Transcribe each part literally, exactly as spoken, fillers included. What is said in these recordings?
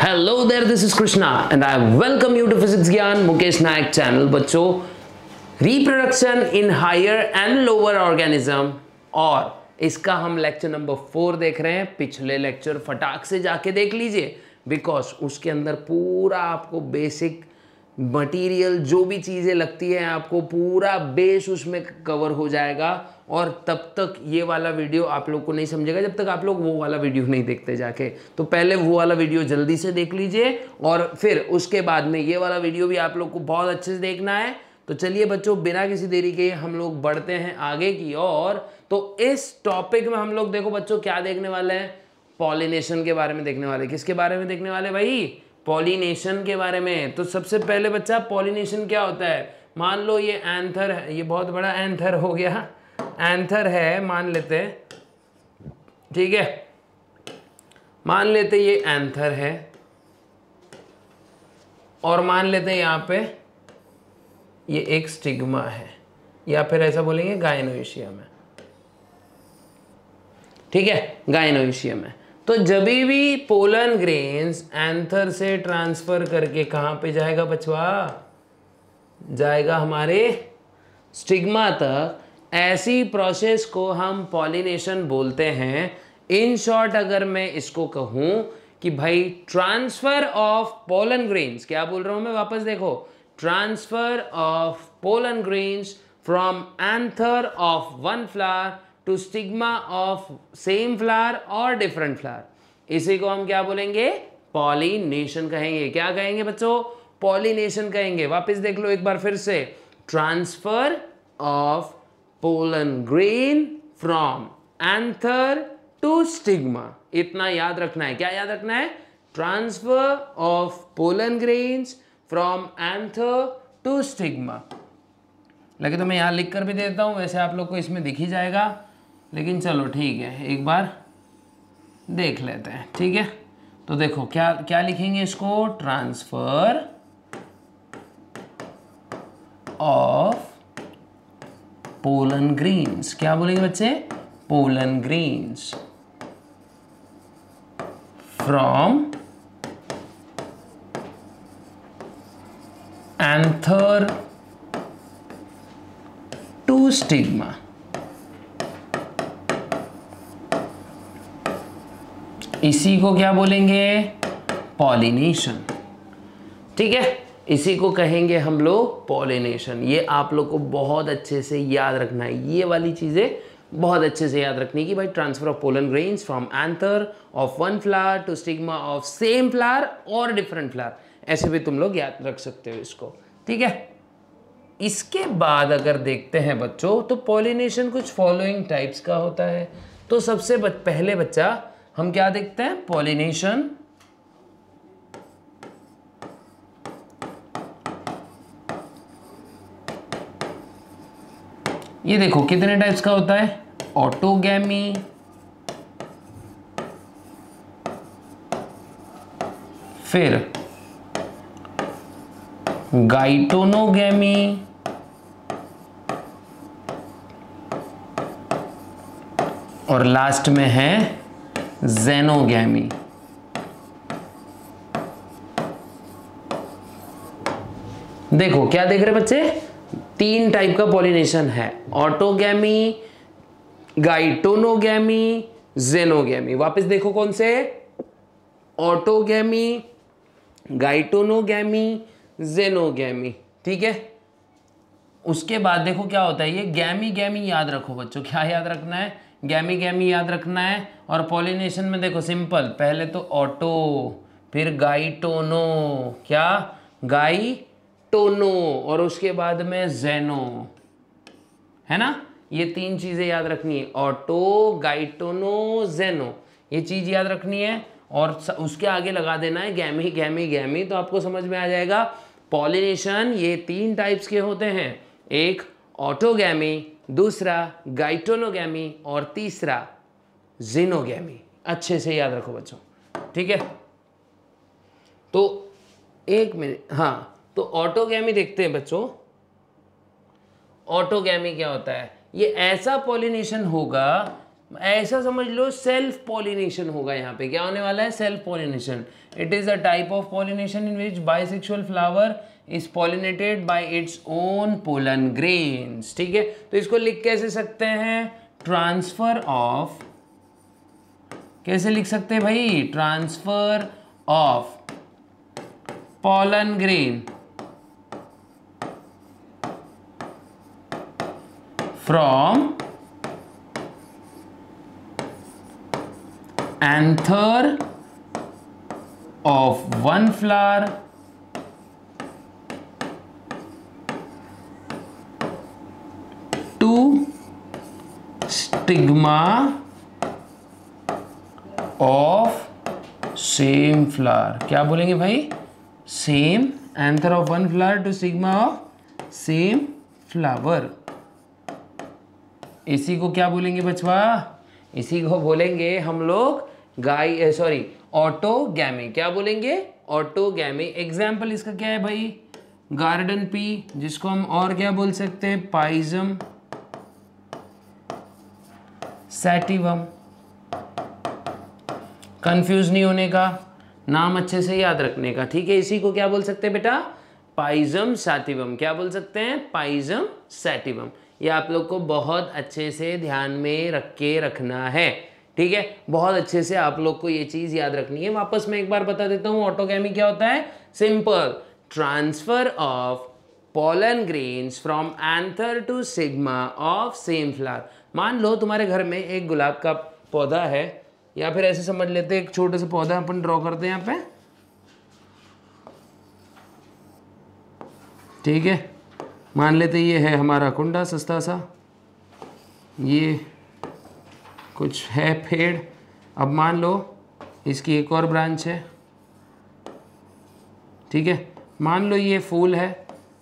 Hello there, this is Krishna and I welcome you to physics Gyan Mukesh Nayak channel. बच्चों, reproduction in higher and lower organism और इसका हम lecture number four देख रहे हैं। पिछले लेक्चर फटाक से जाके देख लीजिए, बिकॉज उसके अंदर पूरा आपको बेसिक मटेरियल जो भी चीज़ें लगती है आपको पूरा बेस उसमें कवर हो जाएगा। और तब तक ये वाला वीडियो आप लोग को नहीं समझेगा जब तक आप लोग वो वाला वीडियो नहीं देखते जाके। तो पहले वो वाला वीडियो जल्दी से देख लीजिए और फिर उसके बाद में ये वाला वीडियो भी आप लोग को बहुत अच्छे से देखना है। तो चलिए बच्चों, बिना किसी देरी के हम लोग बढ़ते हैं आगे की ओर। तो इस टॉपिक में हम लोग देखो बच्चों क्या देखने वाले हैं, पॉलिनेशन के बारे में देखने वाले। किसके बारे में देखने वाले भाई? पॉलिनेशन के बारे में। तो सबसे पहले बच्चा, पॉलिनेशन क्या होता है? मान लो ये एंथर है, ये बहुत बड़ा एंथर हो गया, एंथर है मान लेते हैं, ठीक है, मान लेते ये एंथर है और मान लेते हैं यहाँ पे ये एक स्टिग्मा है या फिर ऐसा बोलेंगे गायनोइशियम है, ठीक है, गायनोइशियम है। तो जब भी पोलन ग्रेन्स एंथर से ट्रांसफर करके कहाँ पे जाएगा बचवा? जाएगा हमारे स्टिग्मा तक। ऐसी प्रोसेस को हम पॉलिनेशन बोलते हैं। इन शॉर्ट अगर मैं इसको कहूँ कि भाई ट्रांसफर ऑफ पोलन ग्रेन्स, क्या बोल रहा हूँ मैं वापस देखो, transfer of pollen grains from anther of one flower to stigma of same flower और डिफरेंट फ्लावर, इसी को हम क्या बोलेंगे? पॉलिनेशन कहेंगे। क्या कहेंगे बच्चों? पॉलिनेशन कहेंगे। वापस देख लो एक बार फिर से, transfer of pollen grain from anther to stigma, इतना याद रखना है। क्या याद रखना है? Transfer of pollen grains from anther to stigma. लगे तो मैं यहाँ लिख कर भी देता हूँ, वैसे आप लोग को इसमें दिख ही जाएगा, लेकिन चलो ठीक है, एक बार देख लेते हैं, ठीक है। तो देखो क्या क्या लिखेंगे इसको, ट्रांसफर ऑफ पोलन ग्रेन्स, क्या बोलेंगे बच्चे? Pollen grains from anther to stigma. इसी को क्या बोलेंगे? पॉलिनेशन, ठीक है, इसी को कहेंगे हम लोग पॉलिनेशन। ये आप लोग को बहुत अच्छे से याद रखना है, ये वाली चीजें बहुत अच्छे से याद रखनी कि भाई transfer of pollen grains from anther of one flower to stigma of same flower और डिफरेंट फ्लावर, ऐसे भी तुम लोग याद रख सकते हो इसको, ठीक है। इसके बाद अगर देखते हैं बच्चों, तो पॉलिनेशन कुछ फॉलोइंग टाइप्स का होता है। तो सबसे बच, पहले बच्चा हम क्या देखते हैं? पॉलिनेशन ये देखो कितने टाइप्स का होता है? ऑटोगैमी, फिर गाइटोनोगैमी, और लास्ट में है जेनोगैमी। देखो क्या देख रहे बच्चे? तीन टाइप का पॉलिनेशन है, ऑटोगैमी, गाइटोनोगैमी, जेनोगैमी। वापस देखो कौन से? ऑटोगैमी, गाइटोनोगैमी, जेनोगैमी, ठीक है। उसके बाद देखो क्या होता है, ये गैमी गैमी याद रखो बच्चों। क्या याद रखना है? गैमी गैमी याद रखना है। और पॉलिनेशन में देखो सिंपल, पहले तो ऑटो, फिर गाइटोनो, क्या? गाइटोनो, और उसके बाद में जेनो, है ना। ये तीन चीजें याद रखनी है, ऑटो, गाइटोनो, जेनो, ये चीज याद रखनी है। और उसके आगे लगा देना है गैमी गैमी गैमी, तो आपको समझ में आ जाएगा। पॉलिनेशन ये तीन टाइप्स के होते हैं, एक ऑटोगैमी, दूसरा गाइटोनोगैमी और तीसरा जेनोगैमी। अच्छे से याद रखो बच्चों, ठीक है। तो एक मिनट, हाँ, तो ऑटोगैमी देखते हैं बच्चों। ऑटोगैमी क्या होता है? ये ऐसा पॉलिनेशन होगा ऐसा समझ लो सेल्फ पॉलिनेशन होगा यहाँ पे। क्या होने वाला है? Self pollination. It is a type of pollination in which bisexual flower is pollinated by its own pollen grains. ठीक है, तो इसको लिख कैसे सकते हैं? ट्रांसफर ऑफ, कैसे लिख सकते हैं भाई? Transfer of pollen grain from anther of one flower to stigma of same flower। क्या बोलेंगे भाई? Same anther of one flower to stigma of same flower। इसी को क्या बोलेंगे बचवा? इसी को बोलेंगे हम लोग गाय सॉरी ऑटोगैमी। क्या बोलेंगे? ऑटोगैमी। एग्जाम्पल इसका क्या है भाई? गार्डन पी, जिसको हम और क्या बोल सकते हैं? Pisum sativum. कंफ्यूज नहीं होने का, नाम अच्छे से याद रखने का। ठीक है, इसी को क्या बोल सकते हैं बेटा? Pisum sativum. क्या बोल सकते हैं? Pisum sativum. ये आप लोग को बहुत अच्छे से ध्यान में रख के रखना है। ठीक है, बहुत अच्छे से आप लोग को ये चीज़ याद रखनी है। वापस मैं एक बार बता देता हूँ, ऑटोगैमी क्या होता है? Simple, transfer of pollen grains from anther to sigma of same flower. मान लो तुम्हारे घर में एक गुलाब का पौधा है, या फिर ऐसे समझ लेते हैं एक छोटे से पौधा अपन ड्रॉ करते हैं यहाँ पे। ठीक है, मान लेते ये है हमारा कुंडा सस्ता सा, ये कुछ है पेड़। अब मान लो इसकी एक और ब्रांच है। ठीक है, मान लो ये फूल है।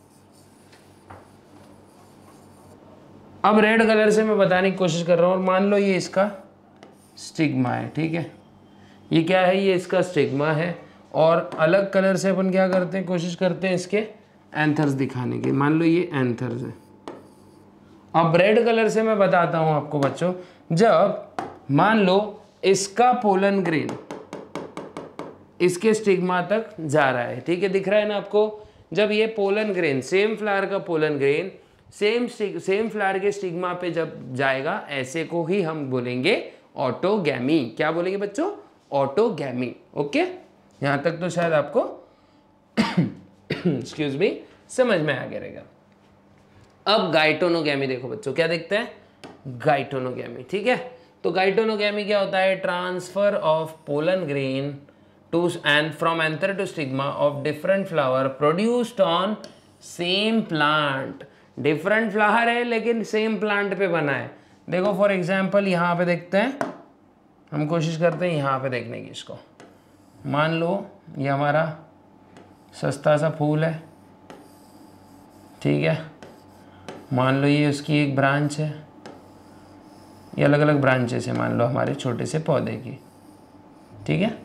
अब रेड कलर से मैं बताने की कोशिश कर रहा हूँ। मान लो ये इसका स्टिग्मा है। ठीक है, ये क्या है? ये इसका स्टिग्मा है। और अलग कलर से अपन क्या करते हैं? कोशिश करते हैं इसके एंथर्स दिखाने की। मान लो ये एंथर्स है। अब रेड कलर से मैं बताता हूं आपको बच्चों, जब मान लो इसका पोलन ग्रेन इसके स्टिग्मा तक जा रहा है। ठीक है, दिख रहा है ना आपको? जब ये पोलन ग्रेन, सेम फ्लावर का pollen grain same same flower के स्टिग्मा पे जब जाएगा, ऐसे को ही हम बोलेंगे ऑटोगैमी। क्या बोलेंगे बच्चों? ऑटोगैमी। ओके, यहां तक तो शायद आपको एक्सक्यूज मी समझ में आ गया रहेगा। अब गाइटोनोगैमी देखो बच्चों, क्या देखते हैं? गाइटोनोगैमी। ठीक है, तो गाइटोनोगैमी क्या होता है? Transfer of pollen grain to and from anther to stigma of different flower produced on same plant. Different flower है लेकिन सेम प्लांट पे बना है। देखो फॉर एग्जाम्पल यहाँ पे देखते हैं, हम कोशिश करते हैं यहाँ पे देखने की। इसको मान लो ये हमारा सस्ता सा फूल है। ठीक है, मान लो ये उसकी एक ब्रांच है। ये अलग अलग ब्रांचेस है मान लो हमारे छोटे से पौधे की। ठीक है,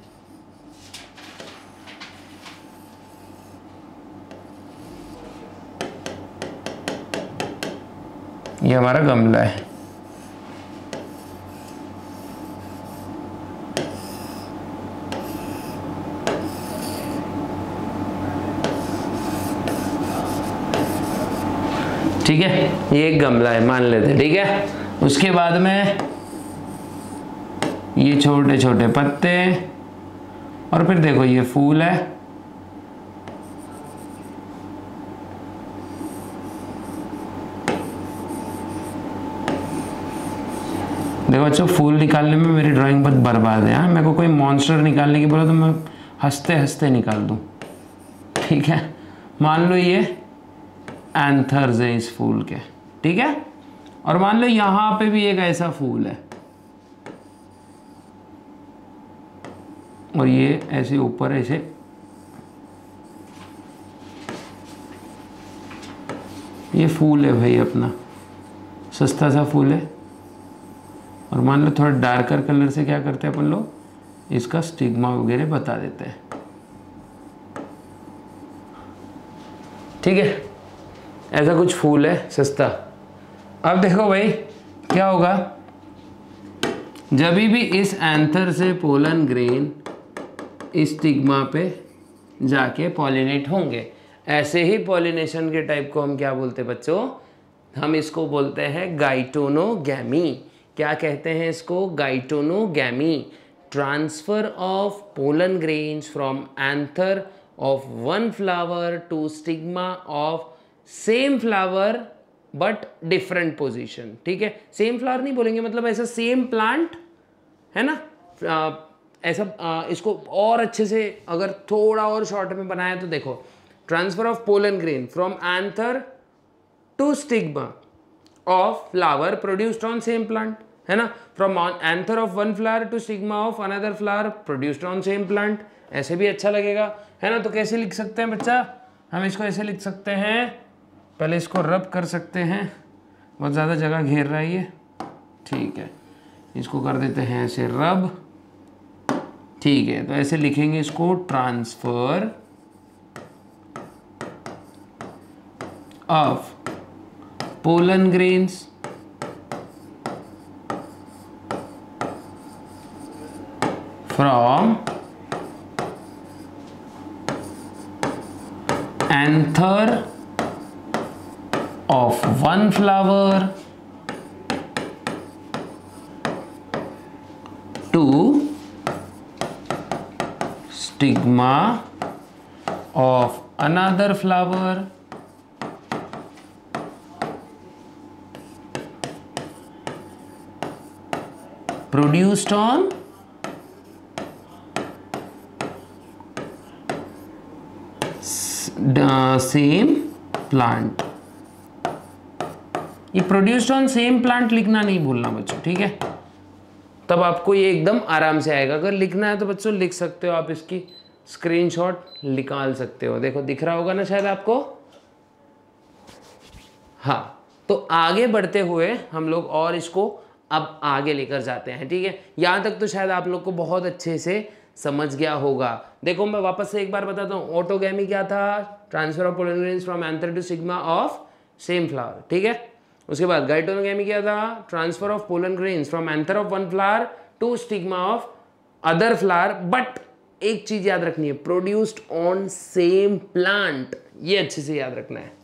ये हमारा गमला है। ठीक है, ये एक गमला है मान लेते। ठीक है, उसके बाद में ये छोटे छोटे पत्ते, और फिर देखो ये फूल है। देखो बच्चों, फूल निकालने में मेरी ड्राइंग बहुत बर्बाद है। हाँ, मेरे को कोई मॉन्स्टर निकालने की बोला तो मैं हंसते हंसते निकाल दूँ। ठीक है, मान लो ये एंथर्स है इस फूल के। ठीक है, और मान लो यहाँ पे भी एक ऐसा फूल है, और ये ऐसे ऊपर ऐसे ये फूल है भाई अपना, सस्ता सा फूल है। और मान लो थोड़ा डार्कर कलर से क्या करते हैं अपन लोग, इसका स्टिग्मा वगैरह बता देते हैं। ठीक है, ऐसा कुछ फूल है सस्ता। अब देखो भाई क्या होगा, जब भी इस एंथर से पोलन ग्रेन इस स्टिग्मा पे जाके पॉलिनेट होंगे। ऐसे ही पॉलिनेशन के टाइप को हम क्या बोलते हैं बच्चों? हम इसको बोलते हैं गाइटोनोगैमी। क्या कहते हैं इसको? Geitonogamy. Transfer of pollen grains from anther of one flower to stigma of same flower but different position. ठीक है, सेम फ्लावर नहीं बोलेंगे, मतलब ऐसा सेम प्लांट है ना। आ, ऐसा आ, इसको और अच्छे से अगर थोड़ा और शॉर्ट में बनाया तो देखो, transfer of pollen grain from anther to stigma of flower produced on same plant, है ना। From anther of one flower to stigma of another flower produced on same plant. ऐसे भी अच्छा लगेगा, है ना। तो कैसे लिख सकते हैं बच्चा? हम इसको ऐसे लिख सकते हैं, पहले इसको रब कर सकते हैं, बहुत ज़्यादा जगह घेर रहा है ये। ठीक है, इसको कर देते हैं ऐसे रब। ठीक है, तो ऐसे लिखेंगे इसको, transfer of pollen grains from anther of one flower to stigma of another flower produced on same plant. ये प्रोड्यूस्ड ऑन सेम प्लांट लिखना नहीं भूलना बच्चों, ठीक है। तब आपको ये एकदम आराम से आएगा। अगर लिखना है तो बच्चों लिख सकते हो, आप इसकी स्क्रीनशॉट निकाल सकते हो। देखो दिख रहा होगा ना शायद आपको। हाँ, तो आगे बढ़ते हुए हम लोग और इसको अब आगे लेकर जाते हैं, ठीक है। यहाँ तक तो शायद आप लोग को बहुत अच्छे से समझ गया होगा। देखो मैं वापस से एक बार बताता हूँ। ऑटोगैमी क्या था? Transfer of pollen grains from anther to stigma of same flower, ठीक है। उसके बाद गाइटोनोगैमी क्या था? Transfer of pollen grains from anther of one flower to stigma of other flower, but एक चीज याद रखनी है, प्रोड्यूस्ड ऑन सेम प्लांट। ये अच्छे से याद रखना है।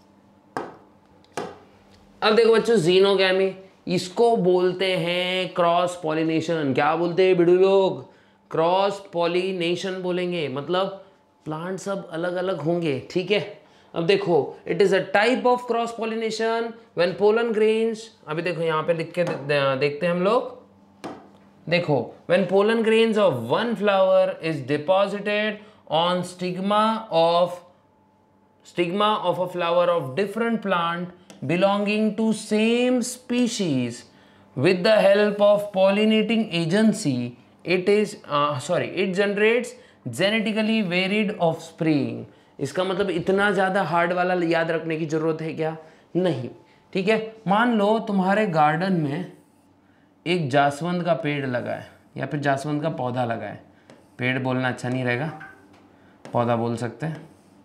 अब देखो बच्चों, जीनोगैमी, इसको बोलते हैं क्रॉस पॉलिनेशन। क्या बोलते हैं बिडू लोग? क्रॉस पॉलिनेशन बोलेंगे, मतलब प्लांट सब अलग अलग होंगे, ठीक है। अब देखो, it is a type of cross pollination when pollen grains, अभी देखो यहाँ पे लिख के देखते हैं हम लोग। देखो, when pollen grains of one flower is deposited on stigma of stigma of a flower of different plant belonging to same species with the help of pollinating agency, it is uh, sorry it generates genetically varied offspring। इसका मतलब इतना ज़्यादा hard वाला याद रखने की ज़रूरत है क्या? नहीं, ठीक है। मान लो तुम्हारे गार्डन में एक जासवंत का पेड़ लगा है या फिर जासवंत का पौधा लगा है। पेड़ बोलना अच्छा नहीं रहेगा, पौधा बोल सकते हैं।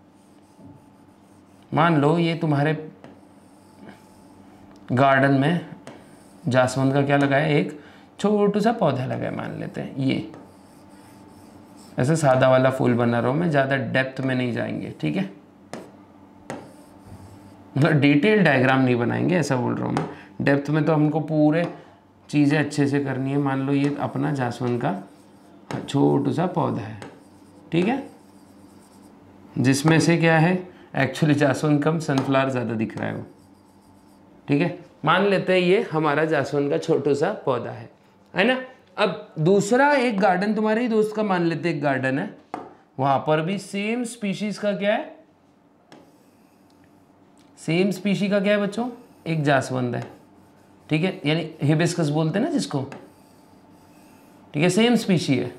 मान लो ये तुम्हारे गार्डन में जासवंत का क्या लगा है? एक छोटू सा पौधा लगा है, मान लेते हैं। ये ऐसे सादा वाला फूल बना रहा हूँ मैं, ज़्यादा डेप्थ में नहीं जाएंगे, ठीक है। मतलब डिटेल डायग्राम नहीं बनाएंगे, ऐसा बोल रहा हूँ मैं। डेप्थ में तो हमको पूरे चीज़ें अच्छे से करनी है। मान लो ये अपना जासवंत का छोटू सा पौधा है, ठीक है, जिसमें से क्या है, एक्चुअली जासवंत कम सनफ्लावर ज़्यादा दिख रहा है वो, ठीक है। मान लेते हैं ये हमारा जासवंत का छोटू सा पौधा है, है ना। अब दूसरा एक गार्डन तुम्हारे ही दोस्त का मान लेते एक गार्डन है, वहाँ पर भी सेम स्पीशीज का क्या है? सेम स्पीशी का क्या है बच्चों? एक जासवंत है, ठीक है, यानी हिबिस्कस बोलते हैं ना जिसको, ठीक है। सेम स्पीशी है,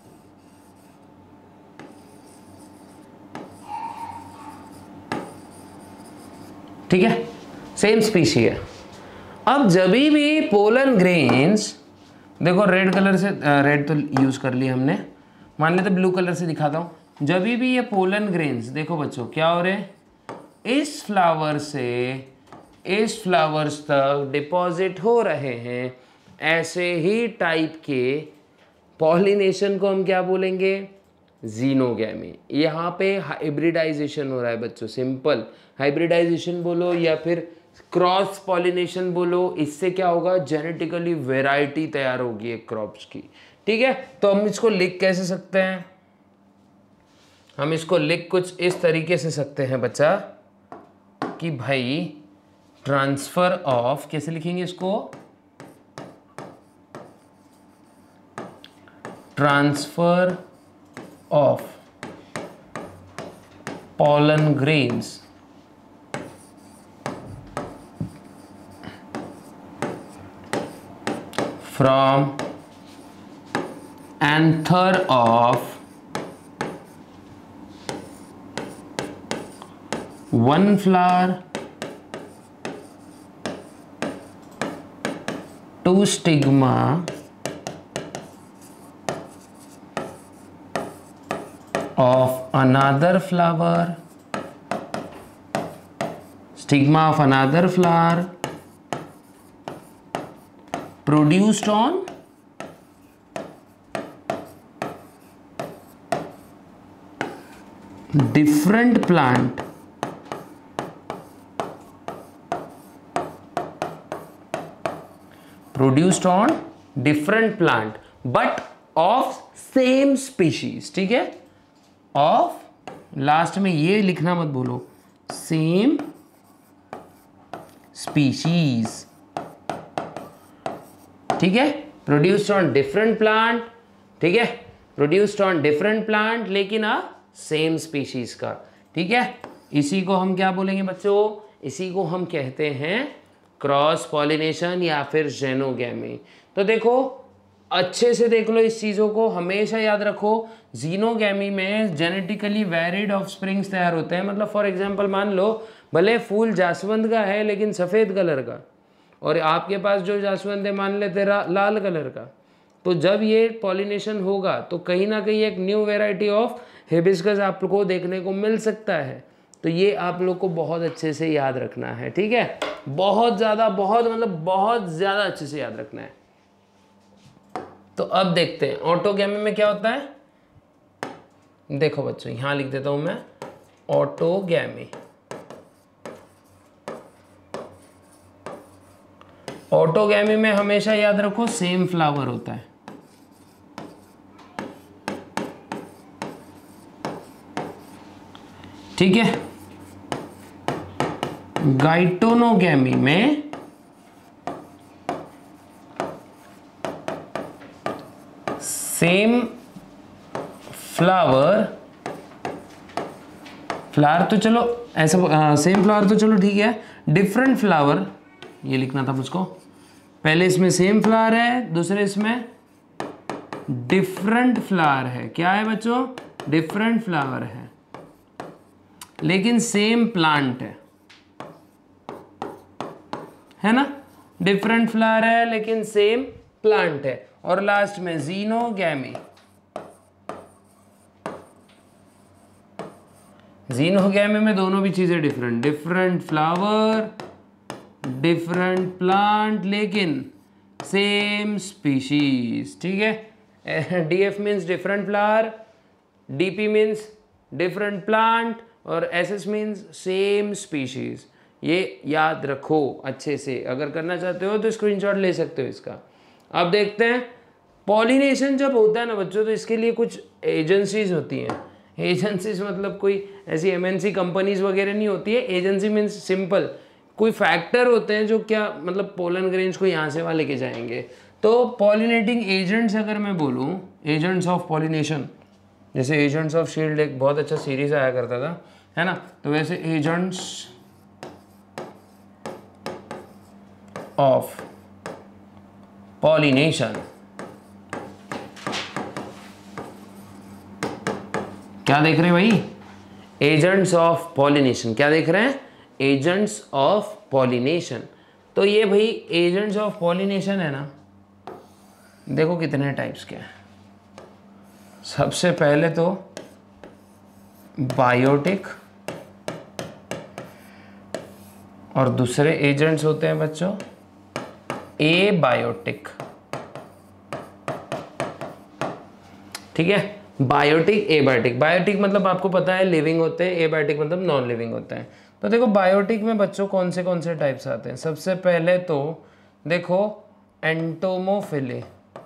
ठीक है, सेम स्पीशी है। अब जब भी पोलन ग्रेन्स, देखो रेड कलर से, रेड तो यूज कर लिया हमने, मान लेते ब्लू कलर से दिखाता हूं। जब भी ये पोलन ग्रेन्स देखो बच्चों क्या हो रहे हैं, इस फ्लावर से इस फ्लावर्स तक डिपॉजिट हो रहे हैं, ऐसे ही टाइप के पॉलिनेशन को हम क्या बोलेंगे? जीनोगैमी। यहाँ पे हाइब्रिडाइजेशन हो रहा है बच्चों, सिंपल हाइब्रिडाइजेशन बोलो या फिर क्रॉस पॉलिनेशन बोलो, इससे क्या होगा? जेनेटिकली वेराइटी तैयार होगी एक क्रॉप्स की। ठीक है, तो हम इसको लिख कैसे सकते हैं? हम इसको लिख कुछ इस तरीके से सकते हैं बच्चा कि भाई ट्रांसफर ऑफ, कैसे लिखेंगे इसको? Transfer of pollen grains from anther of one flower to stigma of another flower, stigma of another flower produced on different plant produced on different plant but of same species। ठीक है, of, last में ये लिखना मत भूलो, same species. ठीक है, produced on different plant. ठीक है, प्रोड्यूस्ड ऑन डिफरेंट प्लांट लेकिन आ सेम स्पीशीज का। ठीक है, इसी को हम क्या बोलेंगे बच्चों? इसी को हम कहते हैं क्रॉस पॉलिनेशन या फिर जेनोगैमी। तो देखो अच्छे से देख लो इस चीज़ों को, हमेशा याद रखो जीनोगैमी में जेनेटिकली वैरिड ऑफस्प्रिंग्स तैयार होते हैं। मतलब फॉर एग्जांपल मान लो भले फूल जासवंत का है लेकिन सफ़ेद कलर का, और आपके पास जो जासवंत है मान लेते लाल कलर का, तो जब ये पॉलिनेशन होगा तो कहीं ना कहीं एक न्यू वेराइटी ऑफ हिबिस्कस आपको देखने को मिल सकता है। तो ये आप लोग को बहुत अच्छे से याद रखना है। ठीक है, बहुत ज़्यादा, बहुत मतलब बहुत ज़्यादा अच्छे से याद रखना है। तो अब देखते हैं ऑटोगैमी में क्या होता है। देखो बच्चों यहां लिख देता हूं मैं, ऑटोगैमी। ऑटोगैमी में हमेशा याद रखो सेम फ्लावर होता है। ठीक है, गाइटोनोगैमी में सेम फ्लावर, फ्लावर तो चलो ऐसा, सेम फ्लावर तो चलो ठीक है, डिफरेंट फ्लावर ये लिखना था मुझको। पहले इसमें सेम फ्लावर है, दूसरे इसमें डिफरेंट फ्लावर है। क्या है बच्चों? डिफरेंट फ्लावर है लेकिन सेम प्लांट है, है ना? डिफरेंट फ्लावर है लेकिन सेम प्लांट है। और लास्ट में जीनोगैमी। जीनोगैमी में दोनों भी चीजें different, different flower, different plant लेकिन सेम स्पीशीज। ठीक है, DF means different flower, DP means different plant और एसएस मीन्स सेम स्पीशीज। ये याद रखो अच्छे से, अगर करना चाहते हो तो स्क्रीनशॉट ले सकते हो इसका। अब देखते हैं पॉलिनेशन जब होता है ना बच्चों, तो इसके लिए कुछ एजेंसीज होती हैं। एजेंसीज मतलब कोई ऐसी एमएनसी कंपनीज वगैरह नहीं होती है। एजेंसी मीन्स सिंपल कोई फैक्टर होते हैं जो क्या मतलब पोलन ग्रेन्स को यहाँ से वहाँ लेके जाएंगे। तो पॉलिनेटिंग एजेंट्स अगर मैं बोलूँ, एजेंट्स ऑफ पॉलिनेशन, जैसे एजेंट्स ऑफ शील्ड एक बहुत अच्छा सीरीज आया करता था, है ना? तो वैसे एजेंट्स ऑफ पॉलिनेशन, क्या देख रहे हैं भाई? Agents of pollination. क्या देख रहे हैं? Agents of pollination. तो ये भाई एजेंट्स ऑफ पॉलिनेशन है ना, देखो कितने टाइप्स के हैं। सबसे पहले तो बायोटिक, और दूसरे एजेंट्स होते हैं बच्चों ए बायोटिक। ठीक है। Biotic, abiotic. बायोटिक मतलब आपको पता है लिविंग होते हैं, एबायोटिक मतलब नॉन लिविंग होते हैं। तो देखो बायोटिक में बच्चों कौन से कौन से टाइप्स आते हैं। सबसे पहले तो देखो एंटोमोफिली,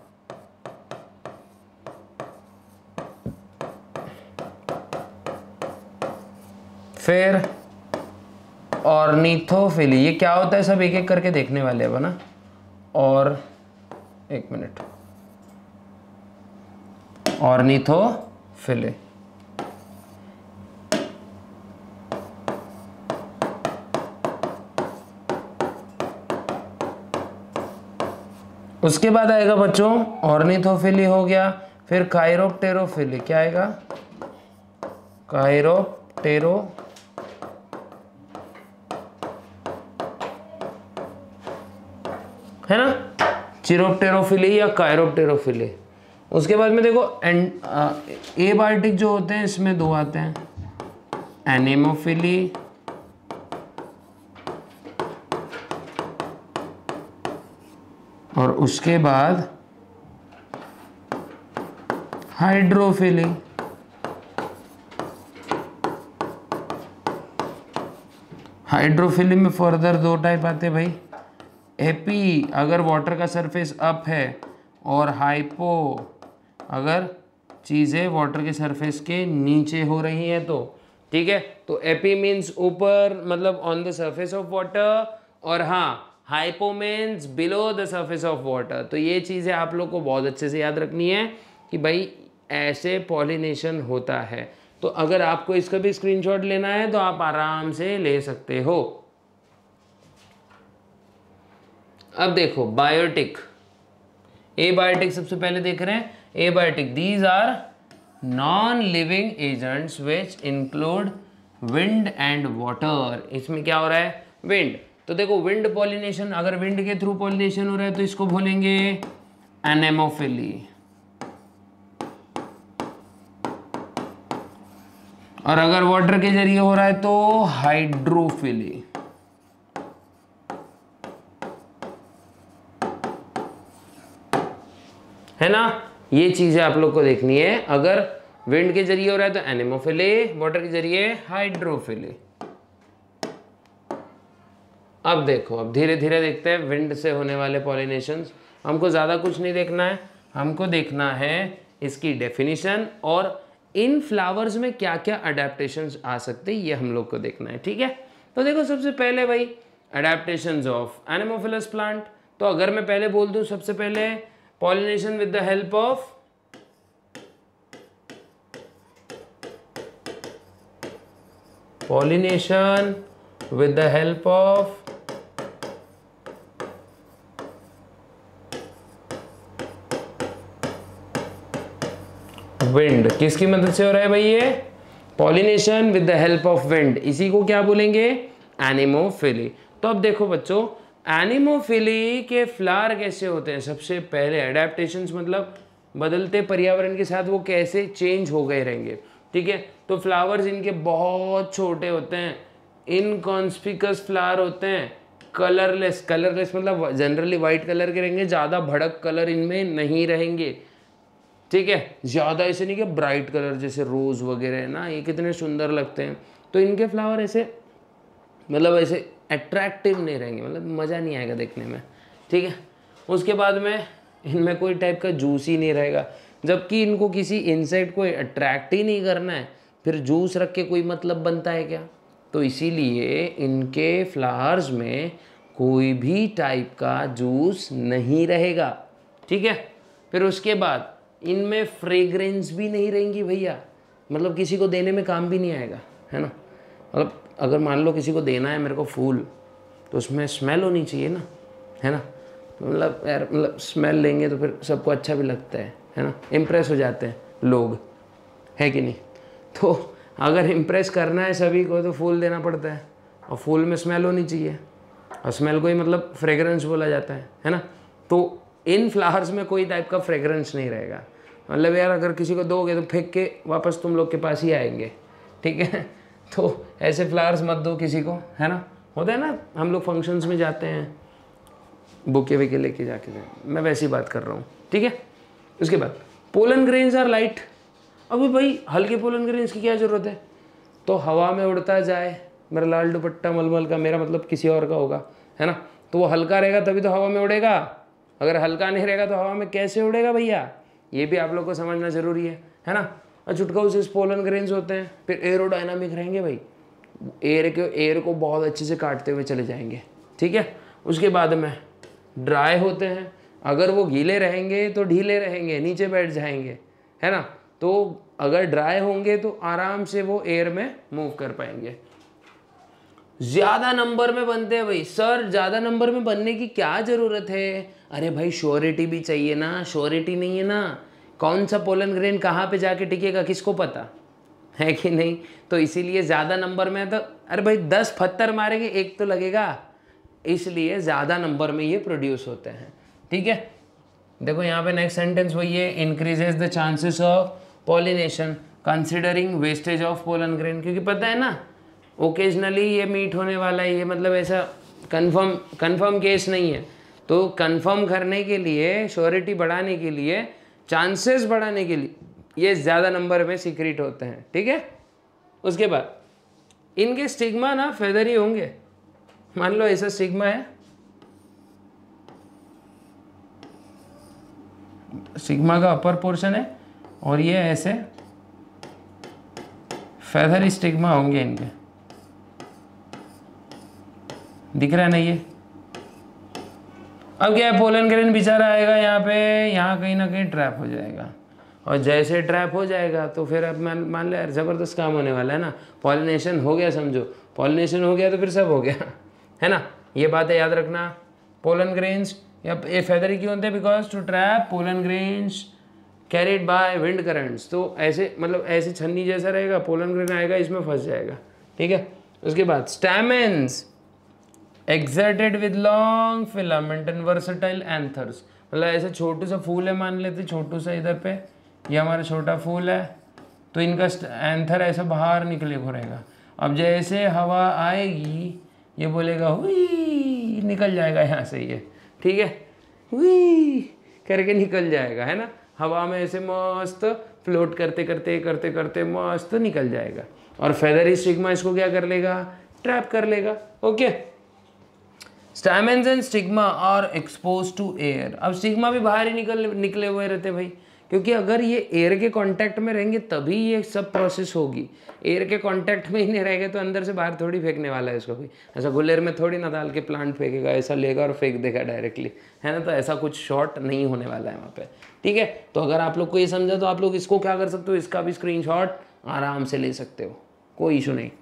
फिर ऑर्निथोफिली। ये क्या होता है सब एक एक करके देखने वाले हैं ना। और एक मिनट, ऑर्निथोफिली, उसके बाद आएगा बच्चों ऑर्निथोफिली हो गया, फिर काइरोप्टेरोफिली। क्या आएगा? काइरोप्टेरो, है ना, चिरोप्टेरोफिली या काइरोप्टेरोफिली। उसके बाद में देखो एंड एबायोटिक जो होते हैं इसमें दो आते हैं, एनेमोफिली और उसके बाद हाइड्रोफिली। हाइड्रोफिली में फर्दर दो टाइप आते हैं भाई, एपी अगर वाटर का सरफेस अप है और हाइपो अगर चीज़ें वाटर के सरफेस के नीचे हो रही हैं तो, ठीक है। तो एपी मीन्स ऊपर मतलब on the surface of water, और हाँ hypo means below the surface of water. तो ये चीज़ें आप लोग को बहुत अच्छे से याद रखनी है कि भाई ऐसे पॉलिनेशन होता है। तो अगर आपको इसका भी स्क्रीनशॉट लेना है तो आप आराम से ले सकते हो। अब देखो बायोटिक, एबायोटिक सबसे पहले देख रहे हैं। Abiotic, these are non living agents which include wind and water. इसमें क्या हो रहा है? विंड। तो देखो विंड पॉलिनेशन, अगर विंड के थ्रू पॉलिनेशन हो रहा है तो इसको बोलेंगे एनेमोफिली, और अगर वाटर के जरिए हो रहा है तो हाइड्रोफिली। है ना, ये चीजें आप लोग को देखनी है। अगर विंड के जरिए हो रहा है तो एनेमोफिली, वाटर के जरिए हाइड्रोफिली। अब देखो, अब धीरे धीरे देखते हैं विंड से होने वाले पॉलिनेशंस। हमको ज़्यादा कुछ नहीं देखना है, हमको देखना है इसकी डेफिनेशन और इन फ्लावर्स में क्या क्या अडेप्टेशंस आ सकते हैं, ये हम लोग को देखना है, ठीक है। तो देखो सबसे पहले भाई अडेप्टेशंस ऑफ एनेमोफिलस प्लांट। तो अगर मैं पहले बोल दूं सबसे पहले pollination with the help of pollination with the help of wind. किसकी मदद से हो रहा है भाई ये? Pollination with the help of wind. इसी को क्या बोलेंगे? एनेमोफिली। तो अब देखो बच्चों, एनेमोफिली के फ्लावर कैसे होते हैं? सबसे पहले अडेप्टेशंस मतलब बदलते पर्यावरण के साथ वो कैसे चेंज हो गए रहेंगे, ठीक है। तो फ्लावर्स इनके बहुत छोटे होते हैं, इनकॉन्स्पिकस फ्लावर होते हैं, कलरलेस। कलरलेस मतलब जनरली वाइट कलर के रहेंगे, ज़्यादा भड़क कलर इनमें नहीं रहेंगे, ठीक है। ज़्यादा ऐसे नहीं कि ब्राइट कलर जैसे रोज़ वगैरह है ना, ये कितने सुंदर लगते हैं। तो इनके फ्लावर ऐसे मतलब ऐसे अट्रैक्टिव नहीं रहेंगे, मतलब मज़ा नहीं आएगा देखने में, ठीक है। उसके बाद में इनमें कोई टाइप का जूस ही नहीं रहेगा, जबकि इनको किसी इंसेक्ट को अट्रैक्ट ही नहीं करना है, फिर जूस रख के कोई मतलब बनता है क्या? तो इसीलिए इनके फ्लावर्स में कोई भी टाइप का जूस नहीं रहेगा, ठीक है। फिर उसके बाद इनमें फ्रेग्रेंस भी नहीं रहेंगी भैया, मतलब किसी को देने में काम भी नहीं आएगा, है ना। मतलब अगर मान लो किसी को देना है मेरे को फूल, तो उसमें स्मेल होनी चाहिए ना, है ना। मतलब यार मतलब स्मेल लेंगे तो फिर सबको अच्छा भी लगता है है ना, इम्प्रेस हो जाते हैं लोग, है कि नहीं। तो अगर इम्प्रेस करना है सभी को तो फूल देना पड़ता है, और फूल में स्मेल होनी चाहिए, और स्मेल को ही मतलब फ्रेग्रेंस बोला जाता है है ना। तो इन फ्लावर्स में कोई टाइप का फ्रेग्रेंस नहीं रहेगा, मतलब यार अगर किसी को दोगे तो फेंक के वापस तुम लोग के पास ही आएंगे, ठीक है। तो ऐसे फ्लावर्स मत दो किसी को, है ना। होता है ना, हम लोग फंक्शंस में जाते हैं बुके विके लेके जाके, मैं वैसी बात कर रहा हूँ, ठीक है। उसके बाद पोलन ग्रेन्स आर लाइट। अभी भाई हल्के पोलन ग्रेन्स की क्या ज़रूरत है? तो हवा में उड़ता जाए, मेरा लाल दुपट्टा मलमल का, मेरा मतलब किसी और का होगा, है ना, तो वो हल्का रहेगा तभी तो हवा में उड़ेगा। अगर हल्का नहीं रहेगा तो हवा में कैसे उड़ेगा भैया? ये भी आप लोग को समझना जरूरी है, है ना। और चुटकाऊ से पोलन ग्रेन्स होते हैं, फिर एरोडायनामिक रहेंगे भाई, एयर के एयर को बहुत अच्छे से काटते हुए चले जाएंगे, ठीक है। उसके बाद में ड्राई होते हैं, अगर वो गीले रहेंगे तो ढीले रहेंगे, नीचे बैठ जाएंगे, है ना। तो अगर ड्राई होंगे तो आराम से वो एयर में मूव कर पाएंगे। ज़्यादा नंबर में बनते हैं भाई। सर ज़्यादा नंबर में बनने की क्या ज़रूरत है? अरे भाई श्योरिटी भी चाहिए ना, श्योरिटी नहीं है ना, कौन सा पोलन ग्रेन कहाँ पे जाके टिकेगा किसको पता है कि नहीं। तो इसीलिए ज़्यादा नंबर में तो अरे भाई दस पत्थर मारेंगे एक तो लगेगा, इसलिए ज़्यादा नंबर में ये प्रोड्यूस होते हैं, ठीक है। देखो यहाँ पे नेक्स्ट सेंटेंस वही है, increases the chances of pollination considering wastage of pollen grain. क्योंकि पता है ना ओकेजनली ये मीट होने वाला है, ये मतलब ऐसा कंफर्म कंफर्म केस नहीं है। तो कंफर्म करने के लिए, श्योरिटी बढ़ाने के लिए, चांसेस बढ़ाने के लिए ये ज़्यादा नंबर में सीक्रेट होते हैं, ठीक है। उसके बाद इनके स्टिग्मा ना फेदरी होंगे। मान लो ऐसा स्टिग्मा है, सिग्मा का अपर पोर्शन है और ये ऐसे फेदरी स्टिग्मा होंगे इनके, दिख रहा है ना ये। अब क्या है, पोलन ग्रेन बेचारा आएगा यहाँ पे, यहाँ कहीं ना कहीं ट्रैप हो जाएगा, और जैसे ट्रैप हो जाएगा तो फिर अब मान मान ले यार ज़बरदस्त काम होने वाला है ना। पॉलिनेशन हो गया, समझो पॉलिनेशन हो गया तो फिर सब हो गया, है ना। ये बातें याद रखना। पोलन ग्रेन्स या ये फेदरी क्यों होते हैं? Because to trap pollen grains carried by wind currents. तो ऐसे मतलब ऐसे छन्नी जैसा रहेगा, पोलन ग्रेन आएगा इसमें फंस जाएगा, ठीक है। उसके बाद stamens exserted with long filament and versatile anthers. मतलब ऐसे छोटू सा फूल है, मान लेते छोटू सा इधर पे, ये हमारा छोटा फूल है, तो इनका एंथर ऐसा बाहर निकले को रहेगा। अब जैसे हवा आएगी ये बोलेगा हुई, निकल जाएगा यहाँ से ये, ठीक है, हुई करके निकल जाएगा, है ना। हवा में ऐसे मस्त फ्लोट करते करते करते करते मस्त निकल जाएगा। और फेदरी स्टिग्मा इसको क्या कर लेगा? ट्रैप कर लेगा, okay. Stamens and stigma are expose to air. अब स्टिग्मा भी बाहर ही निकल निकले हुए रहते भाई, क्योंकि अगर ये एयर के कांटेक्ट में रहेंगे तभी ये सब प्रोसेस होगी। एयर के कांटेक्ट में ही नहीं रहेंगे तो अंदर से बाहर थोड़ी फेंकने वाला है इसको कोई। ऐसा गुलेर में थोड़ी ना डाल के प्लांट फेंकेगा, ऐसा लेगा और फेंक देगा डायरेक्टली, है ना। तो ऐसा कुछ शॉट नहीं होने वाला है वहाँ पे, ठीक है। तो अगर आप लोग को ये समझा तो आप लोग इसको क्या कर सकते हो, इसका भी स्क्रीनशॉट आराम से ले सकते हो, कोई इशू नहीं।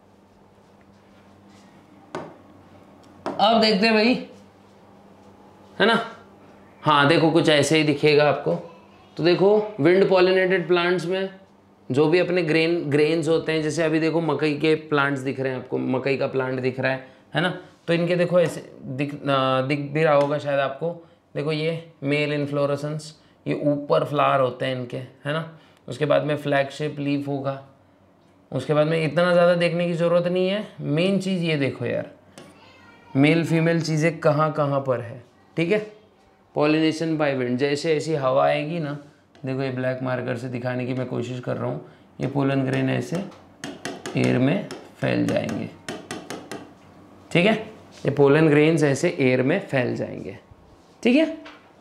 अब देखते हैं भाई, है ना। हाँ देखो कुछ ऐसे ही दिखेगा आपको। तो देखो विंड पॉलिनेटेड प्लांट्स में जो भी अपने ग्रेन ग्रेन्स होते हैं, जैसे अभी देखो मकई के प्लांट्स दिख रहे हैं आपको, मकई का प्लांट दिख रहा है है ना। तो इनके देखो ऐसे दिख दिख भी रहा होगा शायद आपको। देखो ये मेल इन्फ्लोरेसेंस, ये ऊपर फ्लावर होते हैं इनके, है ना। उसके बाद में फ्लैगशिप लीफ होगा। उसके बाद में इतना ज़्यादा देखने की ज़रूरत नहीं है। मेन चीज़ ये देखो यार, मेल फीमेल चीज़ें कहाँ कहाँ पर है, ठीक है। पॉलिनेशन बाय विंड, जैसे ऐसी हवा आएगी ना, देखो ये ब्लैक मार्कर से दिखाने की मैं कोशिश कर रहा हूँ। ये पोलन ग्रेन ऐसे एयर में फैल जाएंगे, ठीक है। ये पोलन ग्रेन्स ऐसे एयर में फैल जाएंगे, ठीक है।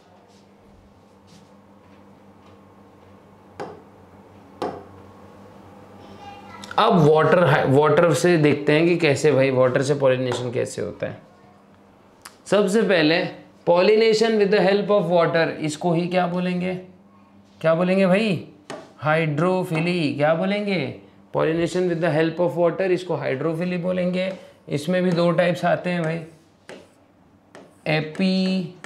अब वाटर वाटर से देखते हैं कि कैसे भाई वाटर से पॉलिनेशन कैसे होता है। सबसे पहले pollination with the help of water, इसको ही क्या बोलेंगे? क्या बोलेंगे भाई? हाइड्रोफिली। क्या बोलेंगे? Pollination with the help of water, इसको हाइड्रोफिली बोलेंगे। इसमें भी दो टाइप्स आते हैं भाई, एपी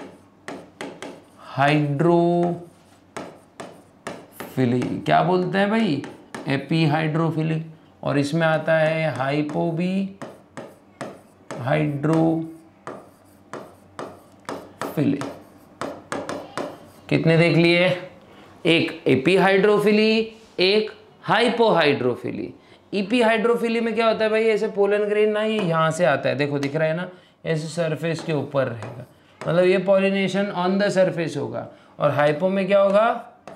हाइड्रोफिली। क्या बोलते हैं भाई? Epi hydrophily. और इसमें आता है हाइपोबी हाइड्रोफिली। कितने देख लिए? एक एपी हाइड्रोफिली, एक हाइपोहाइड्रोफिली। ईपी हाइड्रोफिली में क्या होता है भाई? ऐसे पोलन ग्रेन ना ये यहाँ से आता है, देखो दिख रहा है ना, ऐसे सरफेस के ऊपर रहेगा, मतलब ये पॉलिनेशन ऑन द सरफेस होगा। और हाइपो में क्या होगा?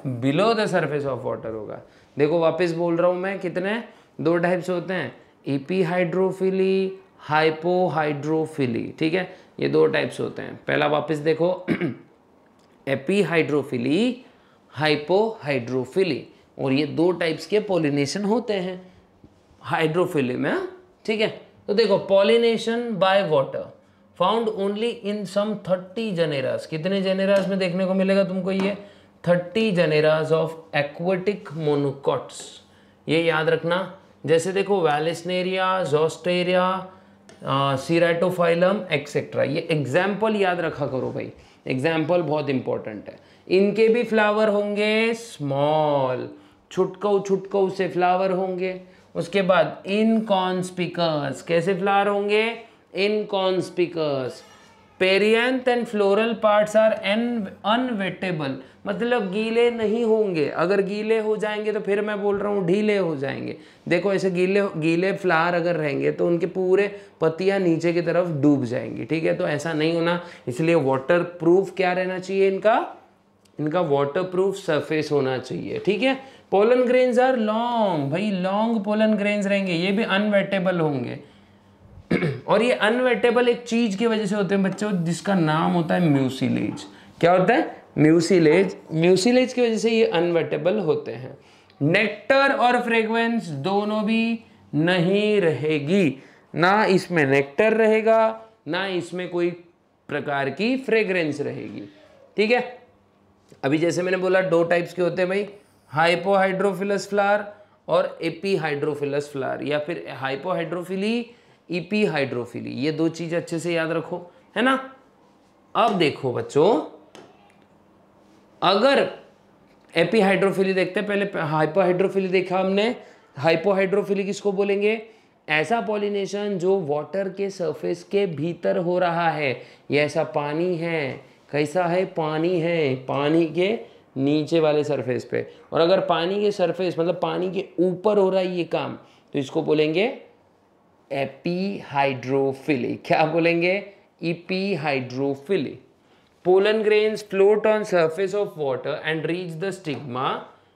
Below the surface of water होगा। देखो वापस बोल रहा हूँ मैं, कितने दो टाइप्स होते हैं, एपीहाइड्रोफिली, हाइपोहाइड्रोफिली, ठीक है, ये दो टाइप्स होते हैं। पहला वापस देखो एपीहाइड्रोफिली, हाइपोहाइड्रोफिली, और ये दो टाइप्स के पॉलिनेशन होते हैं हाइड्रोफिली में, ठीक है। तो देखो pollination by water found only in some thirty genera, कितने जेनेरास में देखने को मिलेगा तुमको ये, thirty genera of aquatic monocots, ये याद रखना। जैसे देखो वैलिस्नेरिया, ज़ोस्टेरिया, सीराटोफाइलम एक्सेट्रा, ये एग्जाम्पल याद रखा करो भाई, एग्जाम्पल बहुत इंपॉर्टेंट है। इनके भी फ्लावर होंगे स्मॉल, छुटकौ छुटकौ से फ्लावर होंगे। उसके बाद इनकॉन्स्पिकस, कैसे फ्लावर होंगे, inconspicuous. Perianth and floral parts are an unwettable, मतलब गीले नहीं होंगे, अगर गीले हो जाएंगे तो फिर मैं बोल रहा हूँ ढीले हो जाएंगे। देखो ऐसे गीले गीले फ्लावर अगर रहेंगे तो उनके पूरे पत्तियां नीचे की तरफ डूब जाएंगी, ठीक है, तो ऐसा नहीं होना, इसलिए वाटर प्रूफ क्या रहना चाहिए इनका, इनका वाटर प्रूफ सरफेस होना चाहिए, ठीक है। पोलन ग्रेन्स आर लॉन्ग, भाई लॉन्ग पोलन ग्रेन्स रहेंगे, ये भी अनवेटेबल होंगे और ये अनवेटेबल एक चीज की वजह से होते हैं बच्चों, जिसका नाम होता है म्यूसिलेज। क्या होता है, म्यूसिलेज, म्यूसिलेज की वजह से ये अनवेटेबल होते हैं। नेक्टर और फ्रेग्रेंस दोनों भी नहीं रहेगी, ना इसमें नेक्टर रहेगा ना इसमें कोई प्रकार की फ्रेग्रेंस रहेगी, ठीक है। अभी जैसे मैंने बोला दो टाइप्स के होते हैं भाई, हाइपोहाइड्रोफिलस फ्लावर और एपीहाइड्रोफिलस फ्लावर, या फिर हाइपोहाइड्रोफिली, एपीहाइड्रोफिली, ये दो चीज अच्छे से याद रखो, है ना। अब देखो बच्चों, अगर एपीहाइड्रोफिली देखते हैं, पहले हाइपोहाइड्रोफिली देखा हमने। हाइपोहाइड्रोफिली किसको बोलेंगे, ऐसा पॉलिनेशन जो वाटर के सरफेस के भीतर हो रहा है, ये ऐसा पानी है, कैसा है, पानी है, पानी के नीचे वाले सरफेस पे, और अगर पानी के सरफेस मतलब पानी के ऊपर हो रहा है ये काम, तो इसको बोलेंगे एपीहाइड्रोफिली। क्या बोलेंगे, epihydrophily. Pollen grains float on surface of water and reach the stigma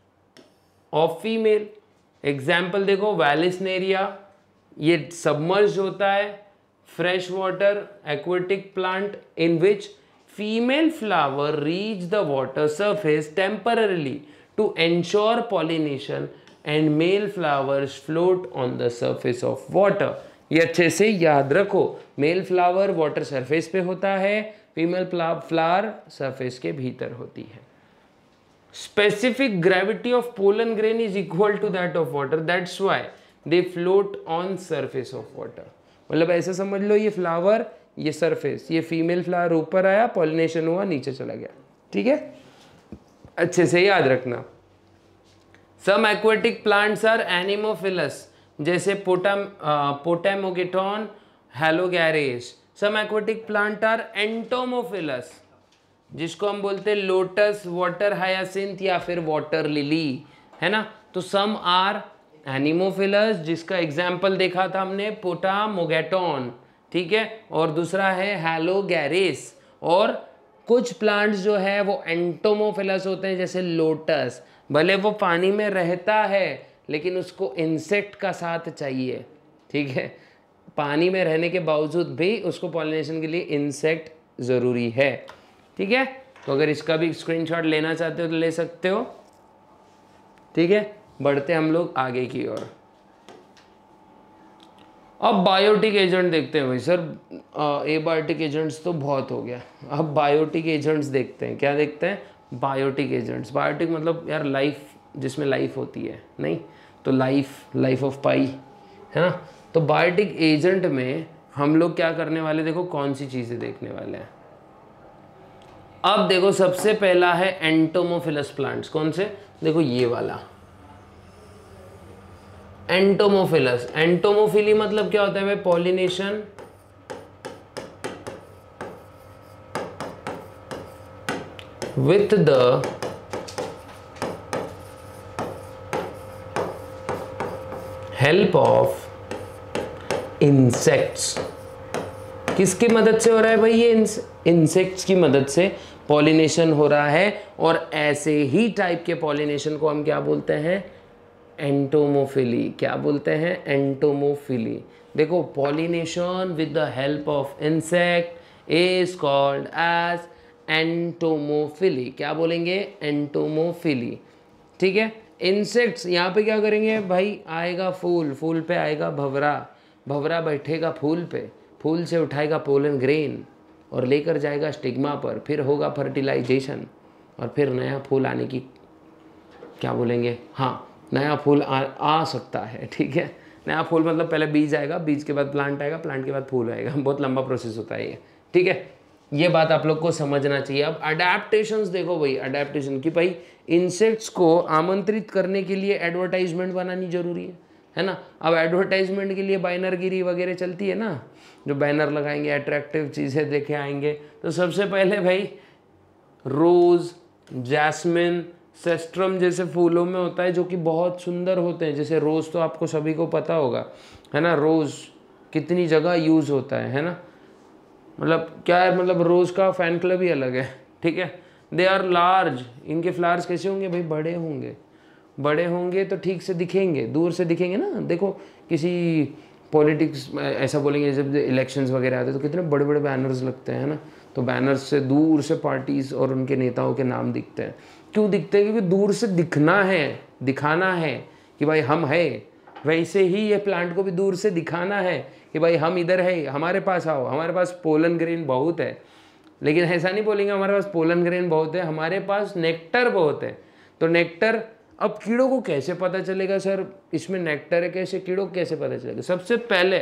of female. Example देखो वैलिस्नेरिया, ये सबमर्ज होता है, fresh water aquatic plant in which female flower reach the water surface temporarily to ensure pollination and male flowers float on the surface of water। ये अच्छे से याद रखो, male flower water surface पे होता है, फीमेल फ्लावर सरफेस के भीतर होती है। Specific gravity of pollen grain is equal to that of water, that's why they float on surface of water. मतलब ऐसे समझ लो, ये फ्लावर, ये सरफेस, ये फीमेल फ्लावर ऊपर आया, पॉलिनेशन हुआ, नीचे चला गया, ठीक है, अच्छे से याद रखना। Some aquatic plants are anemophilous, जैसे potam potamogeton, haloragis. Some aquatic plant are entomophilous, जिसको हम बोलते हैं लोटस, वाटर हायासिंथ या फिर वाटर लिली, है ना। तो सम आर एनिमोफिलस, जिसका एग्जाम्पल देखा था हमने पोटामोगेटॉन, ठीक है, और दूसरा है हेलोगैरेस। और कुछ प्लांट्स जो है वो एंटोमोफिलस होते हैं, जैसे लोटस, भले वो पानी में रहता है लेकिन उसको इंसेक्ट का साथ चाहिए, ठीक है, पानी में रहने के बावजूद भी उसको पॉलिनेशन के लिए इंसेक्ट ज़रूरी है, ठीक है। तो अगर इसका भी स्क्रीनशॉट लेना चाहते हो तो ले सकते हो, ठीक है। बढ़ते हम लोग आगे की ओर। अब बायोटिक एजेंट देखते हैं भाई। सर एबायोटिक एजेंट्स तो बहुत हो गया, अब बायोटिक एजेंट्स देखते हैं। क्या देखते हैं, बायोटिक एजेंट्स। बायोटिक मतलब यार लाइफ, जिसमें लाइफ होती है, नहीं तो लाइफ, लाइफ ऑफ पाई, है ना। तो बायोटिक एजेंट में हम लोग क्या करने वाले, देखो कौन सी चीज़ें देखने वाले हैं। अब देखो सबसे पहला है एंटोमोफिलस प्लांट्स। कौन से, देखो ये वाला एंटोमोफिलस। एंटोमोफिली मतलब क्या होता है भाई, pollination with the help of insects. किसकी मदद से हो रहा है भाई ये, इंसेक्ट्स की मदद से पॉलिनेशन हो रहा है, और ऐसे ही टाइप के पॉलिनेशन को हम क्या बोलते हैं? एंटोमोफिली। क्या बोलते हैं? एंटोमोफिली। देखो, pollination with the help of insect is called as entomophily. क्या बोलेंगे? एंटोमोफिली। ठीक है। इंसेक्ट्स यहाँ पे क्या करेंगे भाई? आएगा फूल, फूल पे आएगा भंवरा, भंवरा बैठेगा फूल पे, फूल से उठाएगा पोलन ग्रेन और लेकर जाएगा स्टिग्मा पर, फिर होगा फर्टिलाइजेशन और फिर नया फूल आने की, क्या बोलेंगे, हाँ, नया फूल आ, आ सकता है। ठीक है। नया फूल मतलब पहले बीज आएगा, बीज के बाद प्लांट आएगा, प्लांट के बाद फूल आएगा। बहुत लंबा प्रोसेस होता है ये। ठीक है। ये बात आप लोग को समझना चाहिए। अब अडेप्टेशंस देखो भाई, अडेप्टेशन कि भाई इंसेक्ट्स को आमंत्रित करने के लिए एडवर्टाइजमेंट बनानी जरूरी है, है ना। अब एडवर्टाइजमेंट के लिए बैनरगिरी वगैरह चलती है ना, जो बैनर लगाएंगे, अट्रैक्टिव चीज़ें देखे आएंगे। तो सबसे पहले भाई रोज़, जैस्मिन, सेस्ट्रम जैसे फूलों में होता है जो कि बहुत सुंदर होते हैं। जैसे रोज़ तो आपको सभी को पता होगा, है ना। रोज़ कितनी जगह यूज़ होता है है ना। मतलब क्या है, मतलब रोज़ का फैन क्लब ही अलग है। ठीक है। They are large. इनके फ्लावर्स कैसे होंगे भाई? बड़े होंगे। बड़े होंगे तो ठीक से दिखेंगे, दूर से दिखेंगे ना। देखो किसी पॉलिटिक्स ऐसा बोलेंगे, जब इलेक्शंस वगैरह आते हैं तो कितने बड़े बड़े बैनर्स लगते हैं ना। तो बैनर्स से दूर से पार्टीज और उनके नेताओं के नाम दिखते हैं। क्यों दिखते हैं? क्योंकि दूर से दिखना है, दिखाना है कि भाई हम है। वैसे ही ये प्लांट को भी दूर से दिखाना है कि भाई हम इधर है, हमारे पास आओ, हमारे पास पोलन ग्रेन बहुत है। लेकिन ऐसा नहीं बोलेंगे हमारे पास पोलन ग्रेन बहुत है, हमारे पास नेक्टर बहुत है। तो नेक्टर, अब कीड़ों को कैसे पता चलेगा सर इसमें नेक्टर है? कैसे कीड़ों को कैसे पता चलेगा? सबसे पहले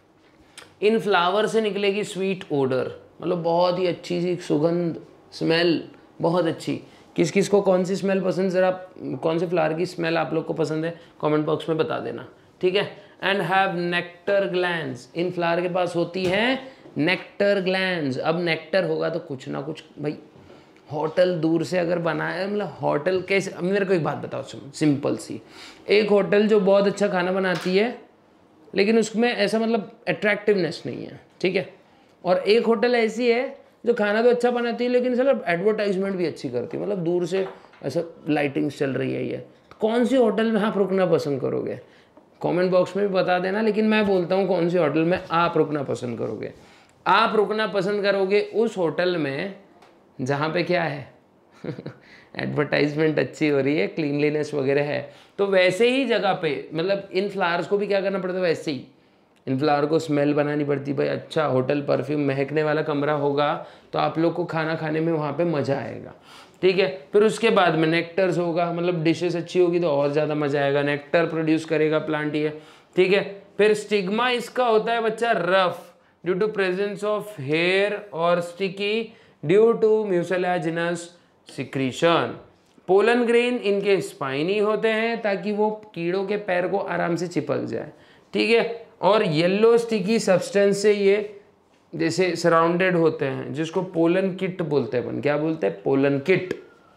इन फ्लावर से निकलेगी स्वीट ओडर, मतलब बहुत ही अच्छी सी सुगंध, स्मेल बहुत अच्छी। किस किस को कौन सी स्मेल पसंद, जरा कौन से फ्लावर की स्मेल आप लोग को पसंद है कमेंट बॉक्स में बता देना। ठीक है। And have nectar glands. इन फ्लावर के पास होती है नेक्टर ग्लैंड्स। अब नेक्टर होगा तो कुछ ना कुछ भाई, होटल दूर से अगर बनाया, मतलब होटल कैसे, अब मेरे को एक बात बताओ सिंपल सी। एक होटल जो बहुत अच्छा खाना बनाती है लेकिन उसमें ऐसा मतलब अट्रैक्टिवनेस नहीं है, ठीक है। और एक होटल ऐसी है जो खाना तो अच्छा बनाती है लेकिन सर एडवर्टाइजमेंट भी अच्छी करती है, मतलब दूर से ऐसा लाइटिंग्स चल रही है ये। कौन सी होटल में आप रुकना पसंद करोगे? कमेंट बॉक्स में भी बता देना। लेकिन मैं बोलता हूँ कौन सी होटल में आप रुकना पसंद करोगे। आप रुकना पसंद करोगे उस होटल में जहाँ पे क्या है एडवर्टाइजमेंट अच्छी हो रही है, क्लीनलीनेस वगैरह है। तो वैसे ही जगह पे, मतलब इन फ्लावर्स को भी क्या करना पड़ता है, वैसे ही इन फ्लावर को स्मेल बनानी पड़ती है भाई। अच्छा होटल परफ्यूम महकने वाला कमरा होगा तो आप लोग को खाना खाने में वहाँ पे मज़ा आएगा। ठीक है। फिर उसके बाद में नेक्टर्स होगा, मतलब डिशेस अच्छी होगी तो और ज़्यादा मज़ा आएगा। नेक्टर प्रोड्यूस करेगा प्लांट ये। ठीक है। फिर स्टिग्मा इसका होता है बच्चा rough, due to presence of hair और sticky due to mucilaginous secretion. Pollen grain इनके स्पाइनी होते हैं ताकि वो कीड़ों के पैर को आराम से चिपक जाए। ठीक है। और येलो स्टिकी सब्सटेंस से ये जैसे सराउंडेड होते हैं, जिसको पोलन किट बोलते हैं अपन। क्या बोलते हैं? Pollen kit.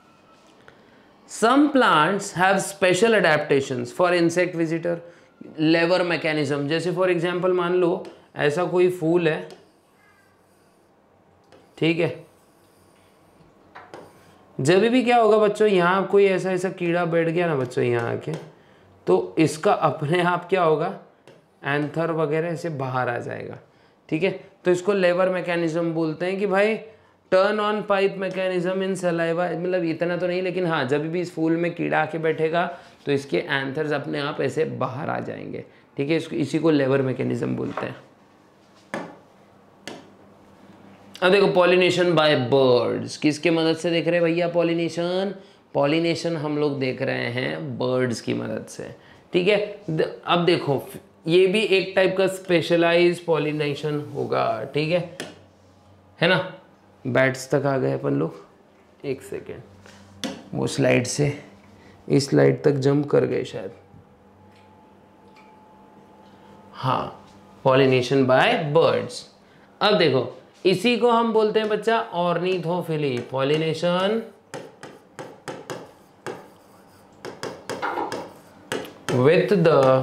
Some plants have special adaptations for insect visitor lever mechanism. जैसे फॉर एग्जांपल मान लो ऐसा कोई फूल है, ठीक है। जब भी क्या होगा बच्चों, यहाँ कोई ऐसा ऐसा कीड़ा बैठ गया ना बच्चों यहाँ आके, तो इसका अपने आप क्या होगा, एंथर वगैरह से बाहर आ जाएगा। ठीक है। तो इसको लेवर मैकेनिज्म बोलते हैं कि भाई turn on pipe mechanism in saliva. मतलब इतना तो नहीं, लेकिन हाँ जब भी इस फूल में कीड़ा आके बैठेगा तो इसके एंथर्स अपने आप ऐसे बाहर आ जाएंगे। ठीक है। इसको इसी को लेवर मैकेनिज्म बोलते हैं। अब देखो पॉलिनेशन बाय बर्ड्स किसके मदद से देख रहे हैं भैया? पॉलिनेशन पॉलिनेशन हम लोग देख रहे हैं बर्ड्स की मदद से। ठीक है। अब देखो ये भी एक टाइप का स्पेशलाइज पॉलिनेशन होगा। ठीक है है ना। बैट्स तक आ गए अपन लोग। एक सेकेंड, वो स्लाइड से इस स्लाइड तक जंप कर गए शायद। हाँ, पॉलिनेशन बाय बर्ड्स। अब देखो इसी को हम बोलते हैं बच्चा ornithophily. Pollination with the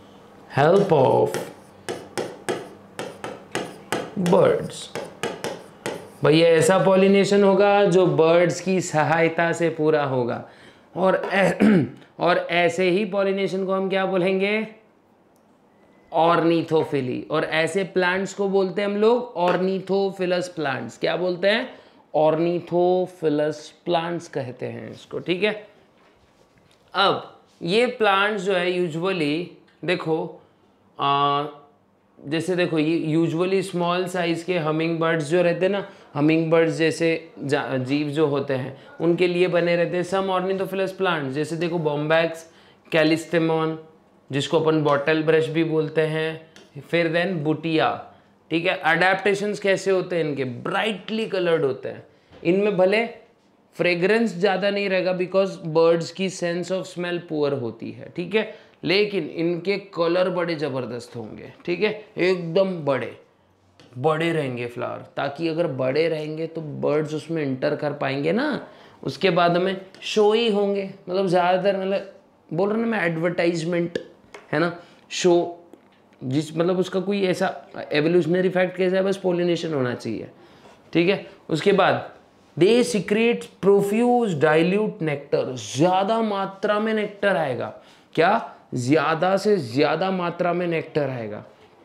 help of birds। भैया ऐसा पॉलिनेशन होगा जो बर्ड्स की सहायता से पूरा होगा। और ए, और ऐसे ही पॉलिनेशन को हम क्या बोलेंगे? ऑर्निथोफिली। और ऐसे प्लांट्स को बोलते हैं हम लोग ऑर्निथोफिलस प्लांट्स। क्या बोलते हैं? ऑर्निथोफिलस प्लांट्स कहते हैं इसको, ठीक है। अब ये प्लांट्स जो है यूजुअली देखो आ, जैसे देखो ये यूजुअली स्मॉल साइज के हमिंग बर्ड्स जो रहते हैं ना, हमिंग बर्ड्स जैसे जीव जो होते हैं उनके लिए बने रहते हैं सम ऑर्निथोफिलस प्लांट्स। जैसे देखो बॉम्बैक्स, कैलिस्टेमॉन जिसको अपन बॉटल ब्रश भी बोलते हैं, फिर देन बुटिया, ठीक है। अडेप्टेशंस कैसे होते हैं इनके? ब्राइटली कलर्ड होते हैं। इनमें भले फ्रेग्रेंस ज़्यादा नहीं रहेगा बिकॉज बर्ड्स की सेंस ऑफ स्मेल पुअर होती है, ठीक है, लेकिन इनके कलर बड़े ज़बरदस्त होंगे, ठीक है, एकदम बड़े बड़े रहेंगे फ्लावर, ताकि अगर बड़े रहेंगे तो बर्ड्स उसमें इंटर कर पाएंगे ना। उसके बाद में शोई होंगे, मतलब ज़्यादातर मतलब बोल रहा ना मैं एडवर्टाइजमेंट है ना, शो जिस मतलब उसका कोई ऐसा एवोल्यूशनरी फैक्ट कैसा है, बस पोलिनेशन होना चाहिए, ठीक है। उसके बाद they secrete profuse dilute nectar, ज़्यादा मात्रा में नेक्टर आएगा। क्या? ज़्यादा से ज़्यादा मात्रा में नेक्टर आएगा।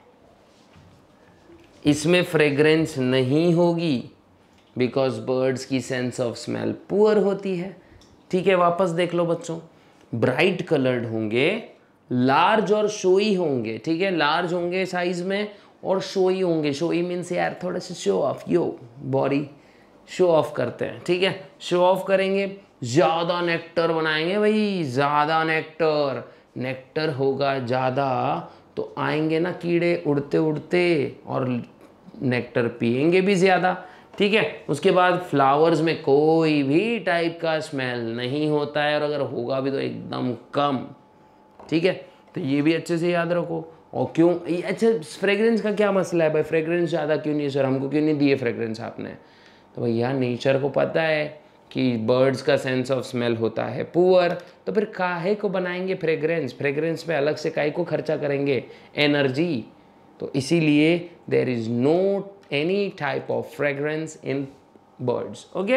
इसमें फ्रेग्रेंस नहीं होगी बिकॉज बर्ड्स की सेंस ऑफ स्मेल पुअर होती है, ठीक है। वापस देख लो बच्चों, ब्राइट कलर्ड होंगे, लार्ज और शोई होंगे, ठीक है, लार्ज होंगे साइज में और शोई होंगे। शोई मीन्स यार थोड़ा सा show off, yo body show off करते हैं, ठीक है, शो ऑफ करेंगे, ज़्यादा नेक्टर बनाएंगे भाई, ज़्यादा नेक्टर नेक्टर होगा ज़्यादा तो आएंगे ना कीड़े उड़ते उड़ते और नेक्टर पिएंगे भी ज़्यादा, ठीक है। उसके बाद फ्लावर्स में कोई भी टाइप का स्मेल नहीं होता है, और अगर होगा भी तो एकदम कम, ठीक है। तो ये भी अच्छे से याद रखो। और क्यों ये अच्छा फ्रेग्रेंस का क्या मसला है भाई? फ्रेग्रेंस ज़्यादा क्यों नहीं है सर, हमको क्यों नहीं दिए फ्रेग्रेंस आपने? तो भैया नेचर को पता है कि बर्ड्स का सेंस ऑफ स्मेल होता है पुअर, तो फिर काहे को बनाएंगे फ्रेग्रेंस? फ्रेग्रेंस पे अलग से काहे को खर्चा करेंगे एनर्जी? तो इसीलिए there is no any type of fragrance in birds, okay.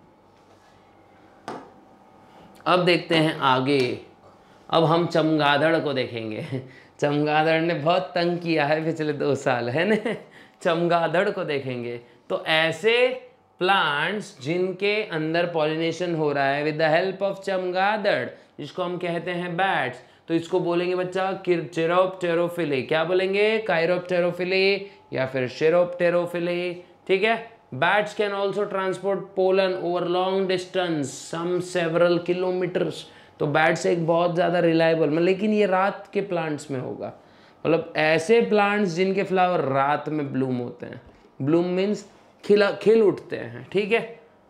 अब देखते हैं आगे। अब हम चमगादड़ को देखेंगे। चमगादड़ ने बहुत तंग किया है पिछले दो साल, है ना। चमगादड़ को देखेंगे तो ऐसे प्लांट्स जिनके अंदर पॉलिनेशन हो रहा है विद द हेल्प ऑफ चमगादड़, जिसको हम कहते हैं बैट्स, तो इसको बोलेंगे बच्चा चिरोप्टेरोफिली। क्या बोलेंगे? काइरोप्टेरोफिली या फिर शिरोप्टेरोफिली, ठीक है। Bats can also transport pollen over long distance some several kilometres. तो बैट्स एक बहुत ज़्यादा रिलायबल, लेकिन ये रात के प्लांट्स में होगा, मतलब ऐसे प्लांट्स जिनके फ्लावर रात में ब्लूम होते हैं। ब्लूम मीन्स खिला खिल उठते हैं, ठीक है।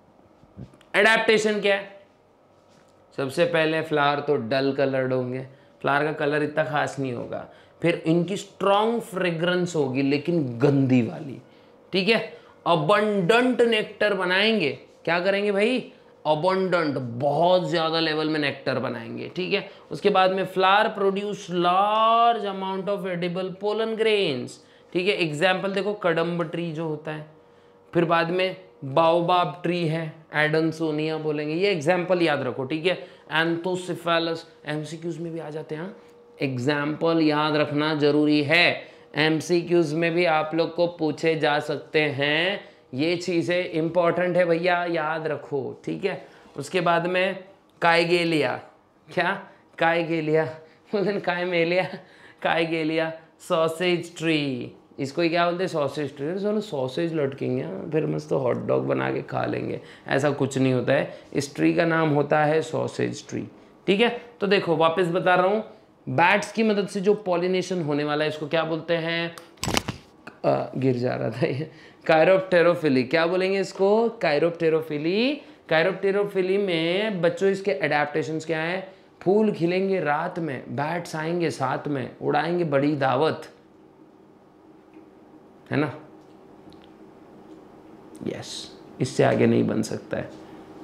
एडेप्टेशन क्या है? सबसे पहले फ्लावर तो डल कलर्ड होंगे, फ्लावर का कलर इतना खास नहीं होगा। फिर इनकी स्ट्रॉन्ग फ्रेग्रेंस होगी लेकिन गंदी वाली, ठीक है। अबंडेंट नेक्टर बनाएंगे। क्या करेंगे भाई? अबंडेंट, बहुत ज़्यादा लेवल में नेक्टर बनाएंगे, ठीक है। उसके बाद में flower produce large amount of edible pollen grains, ठीक है। एग्जाम्पल देखो कदम्ब ट्री जो होता है, फिर बाद में बाओबाब ट्री है, एडनसोनिया बोलेंगे, ये एग्जाम्पल याद रखो, ठीक है। एंथोसिफेलस, एमसीक्यूज में भी आ जाते हैं, एग्जाम्पल याद रखना जरूरी है। एमसीक्यूज में भी आप लोग को पूछे जा सकते हैं, ये चीज़ें इंपॉर्टेंट है भैया, याद रखो, ठीक है। उसके बाद में काइगेलिया, क्या काइगेलिया काइमेलिया काइगेलिया सॉसेज ट्री, इसको क्या बोलते हैं? Sausage tree. चलो सॉसेज लटकेंगे फिर मस्त तो हॉट डॉग बना के खा लेंगे, ऐसा कुछ नहीं होता है। इस ट्री का नाम होता है सॉसेज ट्री, ठीक है। तो देखो वापस बता रहा हूँ, बैट्स की मदद से जो पॉलिनेशन होने वाला है इसको क्या बोलते हैं? आ, गिर जा रहा था ये, काइरोप्टेरोफिली। क्या बोलेंगे इसको? काइरोप्टेरोफिली। काइरोप्टेरोफिली में बच्चों इसके एडेप्टेशंस क्या है? फूल खिलेंगे रात में, बैट्स आएंगे साथ में, उड़ाएंगे बड़ी दावत, है ना। यस, इससे आगे नहीं बन सकता है।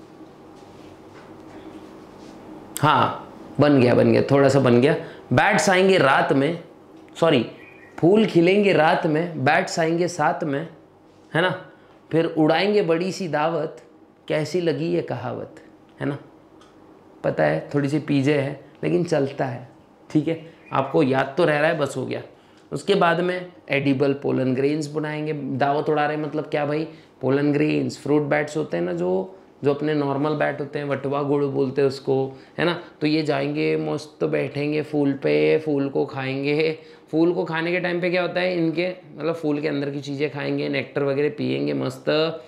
हाँ बन गया बन गया थोड़ा सा बन गया। बैट्स आएंगे रात में, सॉरी फूल खिलेंगे रात में, बैट्स आएंगे साथ में, है ना। फिर उड़ाएंगे बड़ी सी दावत, कैसी लगी ये कहावत, है ना। पता है थोड़ी सी पीजे है लेकिन चलता है, ठीक है, आपको याद तो रह रहा है, बस हो गया। उसके बाद में एडिबल पोलन ग्रेन्स बनाएंगे। दावत उड़ा रहे मतलब क्या भाई, पोलन ग्रेन्स फ्रूट बैट्स होते हैं ना, जो जो अपने नॉर्मल बैट होते हैं, वटवा गुड़ बोलते हैं उसको, है ना। तो ये जाएंगे मस्त तो बैठेंगे फूल पे, फूल को खाएंगे। फूल को खाने के टाइम पे क्या होता है, इनके मतलब फूल के अंदर की चीज़ें खाएंगे, नेक्टर वगैरह पिएंगे मस्त।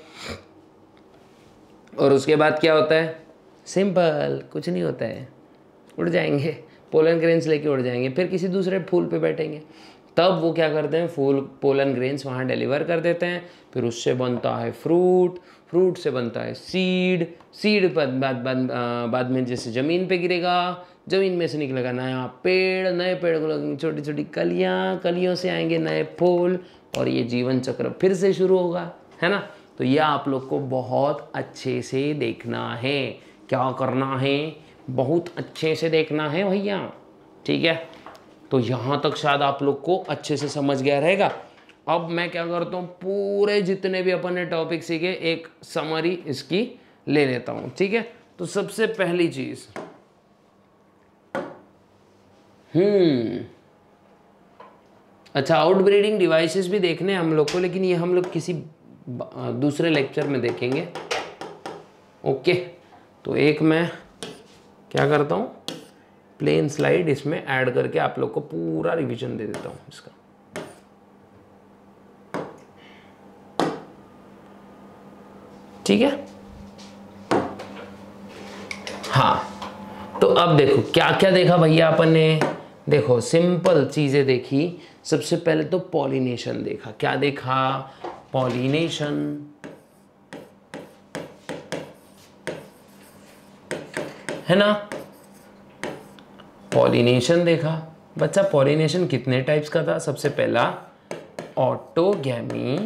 और उसके बाद क्या होता है, सिंपल, कुछ नहीं होता है, उड़ जाएंगे, पोलन ग्रेन्स लेके उड़ जाएंगे, फिर किसी दूसरे फूल पे बैठेंगे। तब वो क्या करते हैं, फूल पोलन ग्रेन्स वहाँ डिलीवर कर देते हैं, फिर उससे बनता है फ्रूट, फ्रूट से बनता है सीड, सीड बाद बाद बाद बाद में जैसे ज़मीन पे गिरेगा, ज़मीन में से निकलेगा नया पेड़, नए पेड़ को लगेंगी छोटी छोटी कलियाँ, कलियों से आएंगे नए फूल, और ये जीवन चक्र फिर से शुरू होगा, है ना। तो ये आप लोग को बहुत अच्छे से देखना है, क्या करना है, बहुत अच्छे से देखना है भैया, ठीक है। तो यहाँ तक शायद आप लोग को अच्छे से समझ गया रहेगा। अब मैं क्या करता हूँ, पूरे जितने भी अपन ने टॉपिक सीखे एक समरी इसकी ले लेता हूँ, ठीक है। तो सबसे पहली चीज, हम्म अच्छा, आउटब्रीडिंग डिवाइसेस भी देखने हैं हम लोग को, लेकिन ये हम लोग किसी दूसरे लेक्चर में देखेंगे, ओके। तो एक मैं क्या करता हूँ, प्लेन स्लाइड इसमें ऐड करके आप लोग को पूरा रिवीजन दे देता हूँ इसका। ठीक है, हाँ। तो अब देखो क्या क्या देखा भैया अपन ने, देखो सिंपल चीजें देखी। सबसे पहले तो पॉलिनेशन देखा। क्या देखा, पॉलिनेशन, है ना। पॉलिनेशन देखा बच्चा। पॉलिनेशन कितने टाइप्स का था, सबसे पहला ऑटोगैमी,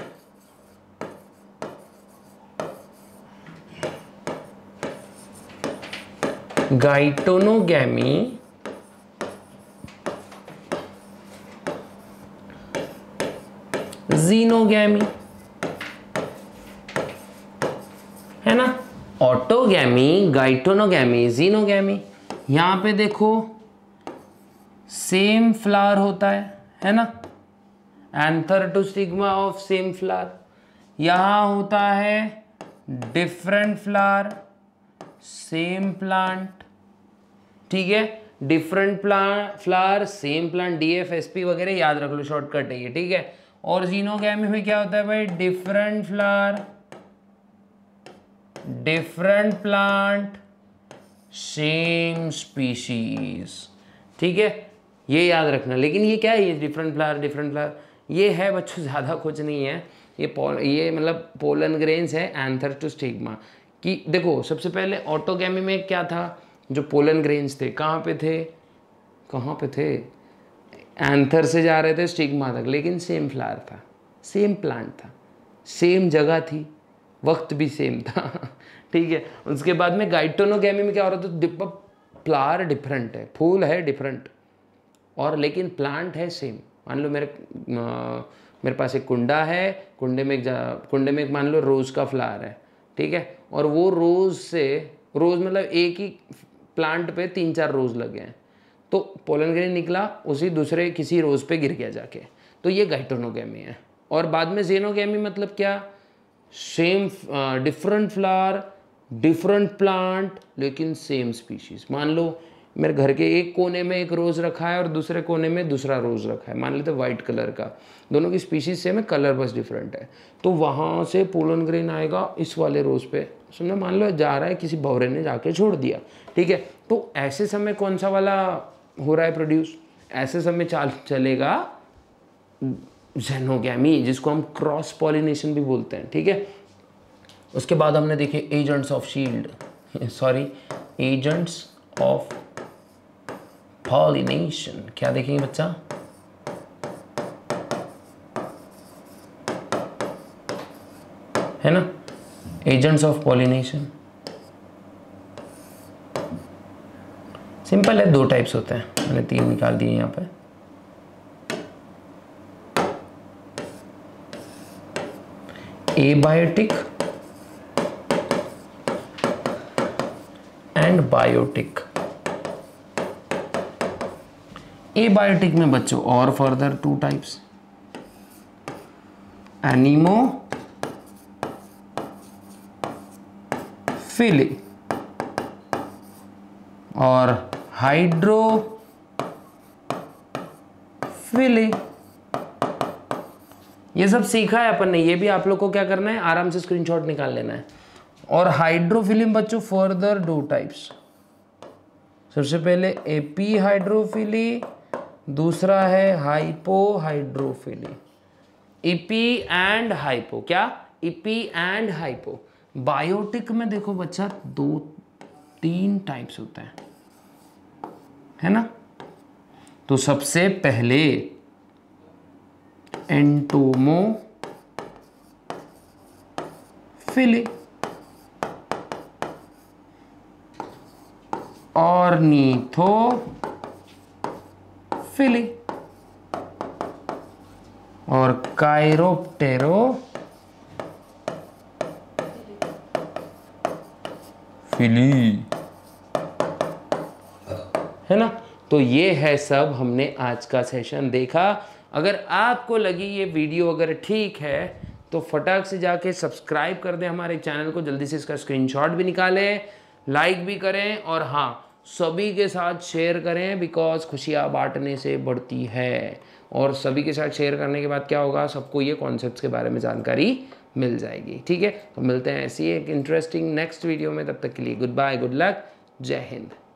गाइटोनोगैमी, जीनोगैमी, है ना। Autogamy, geitonogamy, xenogamy. यहां पे देखो सेम फ्लावर होता है, है ना, anther to stigma of same flower. यहां होता है डिफरेंट फ्लावर, सेम प्लांट, ठीक है, different plant flower same plant, D F S P वगैरह याद रख लो, शॉर्टकट है ये, ठीक है। और जीनोगैमी में क्या होता है भाई, different flower, different plant, same species, ठीक है, ये याद रखना। लेकिन ये क्या है, ये डिफरेंट फ्लावर डिफरेंट फ्लावर, ये है बच्चों ज़्यादा कुछ नहीं है, ये पोल ये मतलब पोलन ग्रेन्स है एंथर टू स्टिग्मा कि देखो सबसे पहले ऑटोगैमी में क्या था, जो पोलन ग्रेन्स थे कहाँ पे थे, कहाँ पे थे, एंथर से जा रहे थे स्टिग्मा तक, लेकिन सेम फ्लावर था, सेम प्लांट था, सेम जगह थी, वक्त भी सेम था, ठीक है। उसके बाद में गाइटोनोगैमी में क्या हो रहा था, तो फ्लावर डिफरेंट है, फूल है डिफरेंट, और लेकिन प्लांट है सेम। मान लो मेरे आ, मेरे पास एक कुंडा है, कुंडे में एक कुंडे में एक मान लो रोज़ का फ्लावर है, ठीक है, और वो रोज़ से रोज़ मतलब एक ही प्लांट पे तीन चार रोज़ लगे हैं, तो पोलन ग्रेन निकला उसी दूसरे किसी रोज़ पे गिर गया जाके, तो ये गाइटोनोगैमी है। और बाद में जेनोगैमी मतलब क्या, same different flower different plant लेकिन सेम स्पीशीज। मान लो मेरे घर के एक कोने में एक रोज़ रखा है और दूसरे कोने में दूसरा रोज़ रखा है, मान लेते वाइट कलर का, दोनों की स्पीशीज सेम है, कलर बस डिफरेंट है, तो वहाँ से पोलन ग्रेन आएगा इस वाले रोज़ पे, सुनना मान लो जा रहा है किसी भौरे ने जाके छोड़ दिया, ठीक है। तो ऐसे समय कौन सा वाला हो रहा है प्रोड्यूस, ऐसे समय चाल चलेगा जेनोगैमी, जिसको हम क्रॉस पॉलिनेशन भी बोलते हैं, ठीक है। उसके बाद हमने देखे agents of shield, sorry agents of pollination. क्या देखेंगे बच्चा, है ना, एजेंट्स ऑफ पॉलिनेशन सिंपल है, दो टाइप्स होते हैं, मैंने तीन निकाल दिए यहाँ पे। Abiotic and biotic. एबायोटिक में बच्चों और फर्दर टू टाइप्स, एनीमोफिली और हाइड्रोफिली। ये सब सीखा है अपन ने, ये भी आप लोग को क्या करना है, आराम से स्क्रीनशॉट निकाल लेना है। और हाइड्रोफिली बच्चों फर्दर दो टाइप्स, सबसे पहले एपी हाइड्रोफिली, दूसरा है हाइपोहाइड्रोफिली। इपी एंड हाइपो, क्या इपी एंड हाइपो। बायोटिक में देखो बच्चा दो तीन टाइप्स होते हैं, है ना। तो सबसे पहले एंटोमोफिली, ऑर्निथोफिली और काइरोप्टेरोफिली, है ना। तो ये है सब हमने आज का सेशन देखा। अगर आपको लगी ये वीडियो अगर ठीक है तो फटाक से जाके सब्सक्राइब कर दें हमारे चैनल को, जल्दी से इसका स्क्रीनशॉट भी निकालें, लाइक भी करें और हाँ सभी के साथ शेयर करें, बिकॉज खुशियाँ बांटने से बढ़ती है। और सभी के साथ शेयर करने के बाद क्या होगा, सबको ये कॉन्सेप्ट्स के बारे में जानकारी मिल जाएगी। ठीक है, तो मिलते हैं ऐसी एक इंटरेस्टिंग नेक्स्ट वीडियो में, तब तक के लिए गुड बाय, गुड लक, जय हिंद।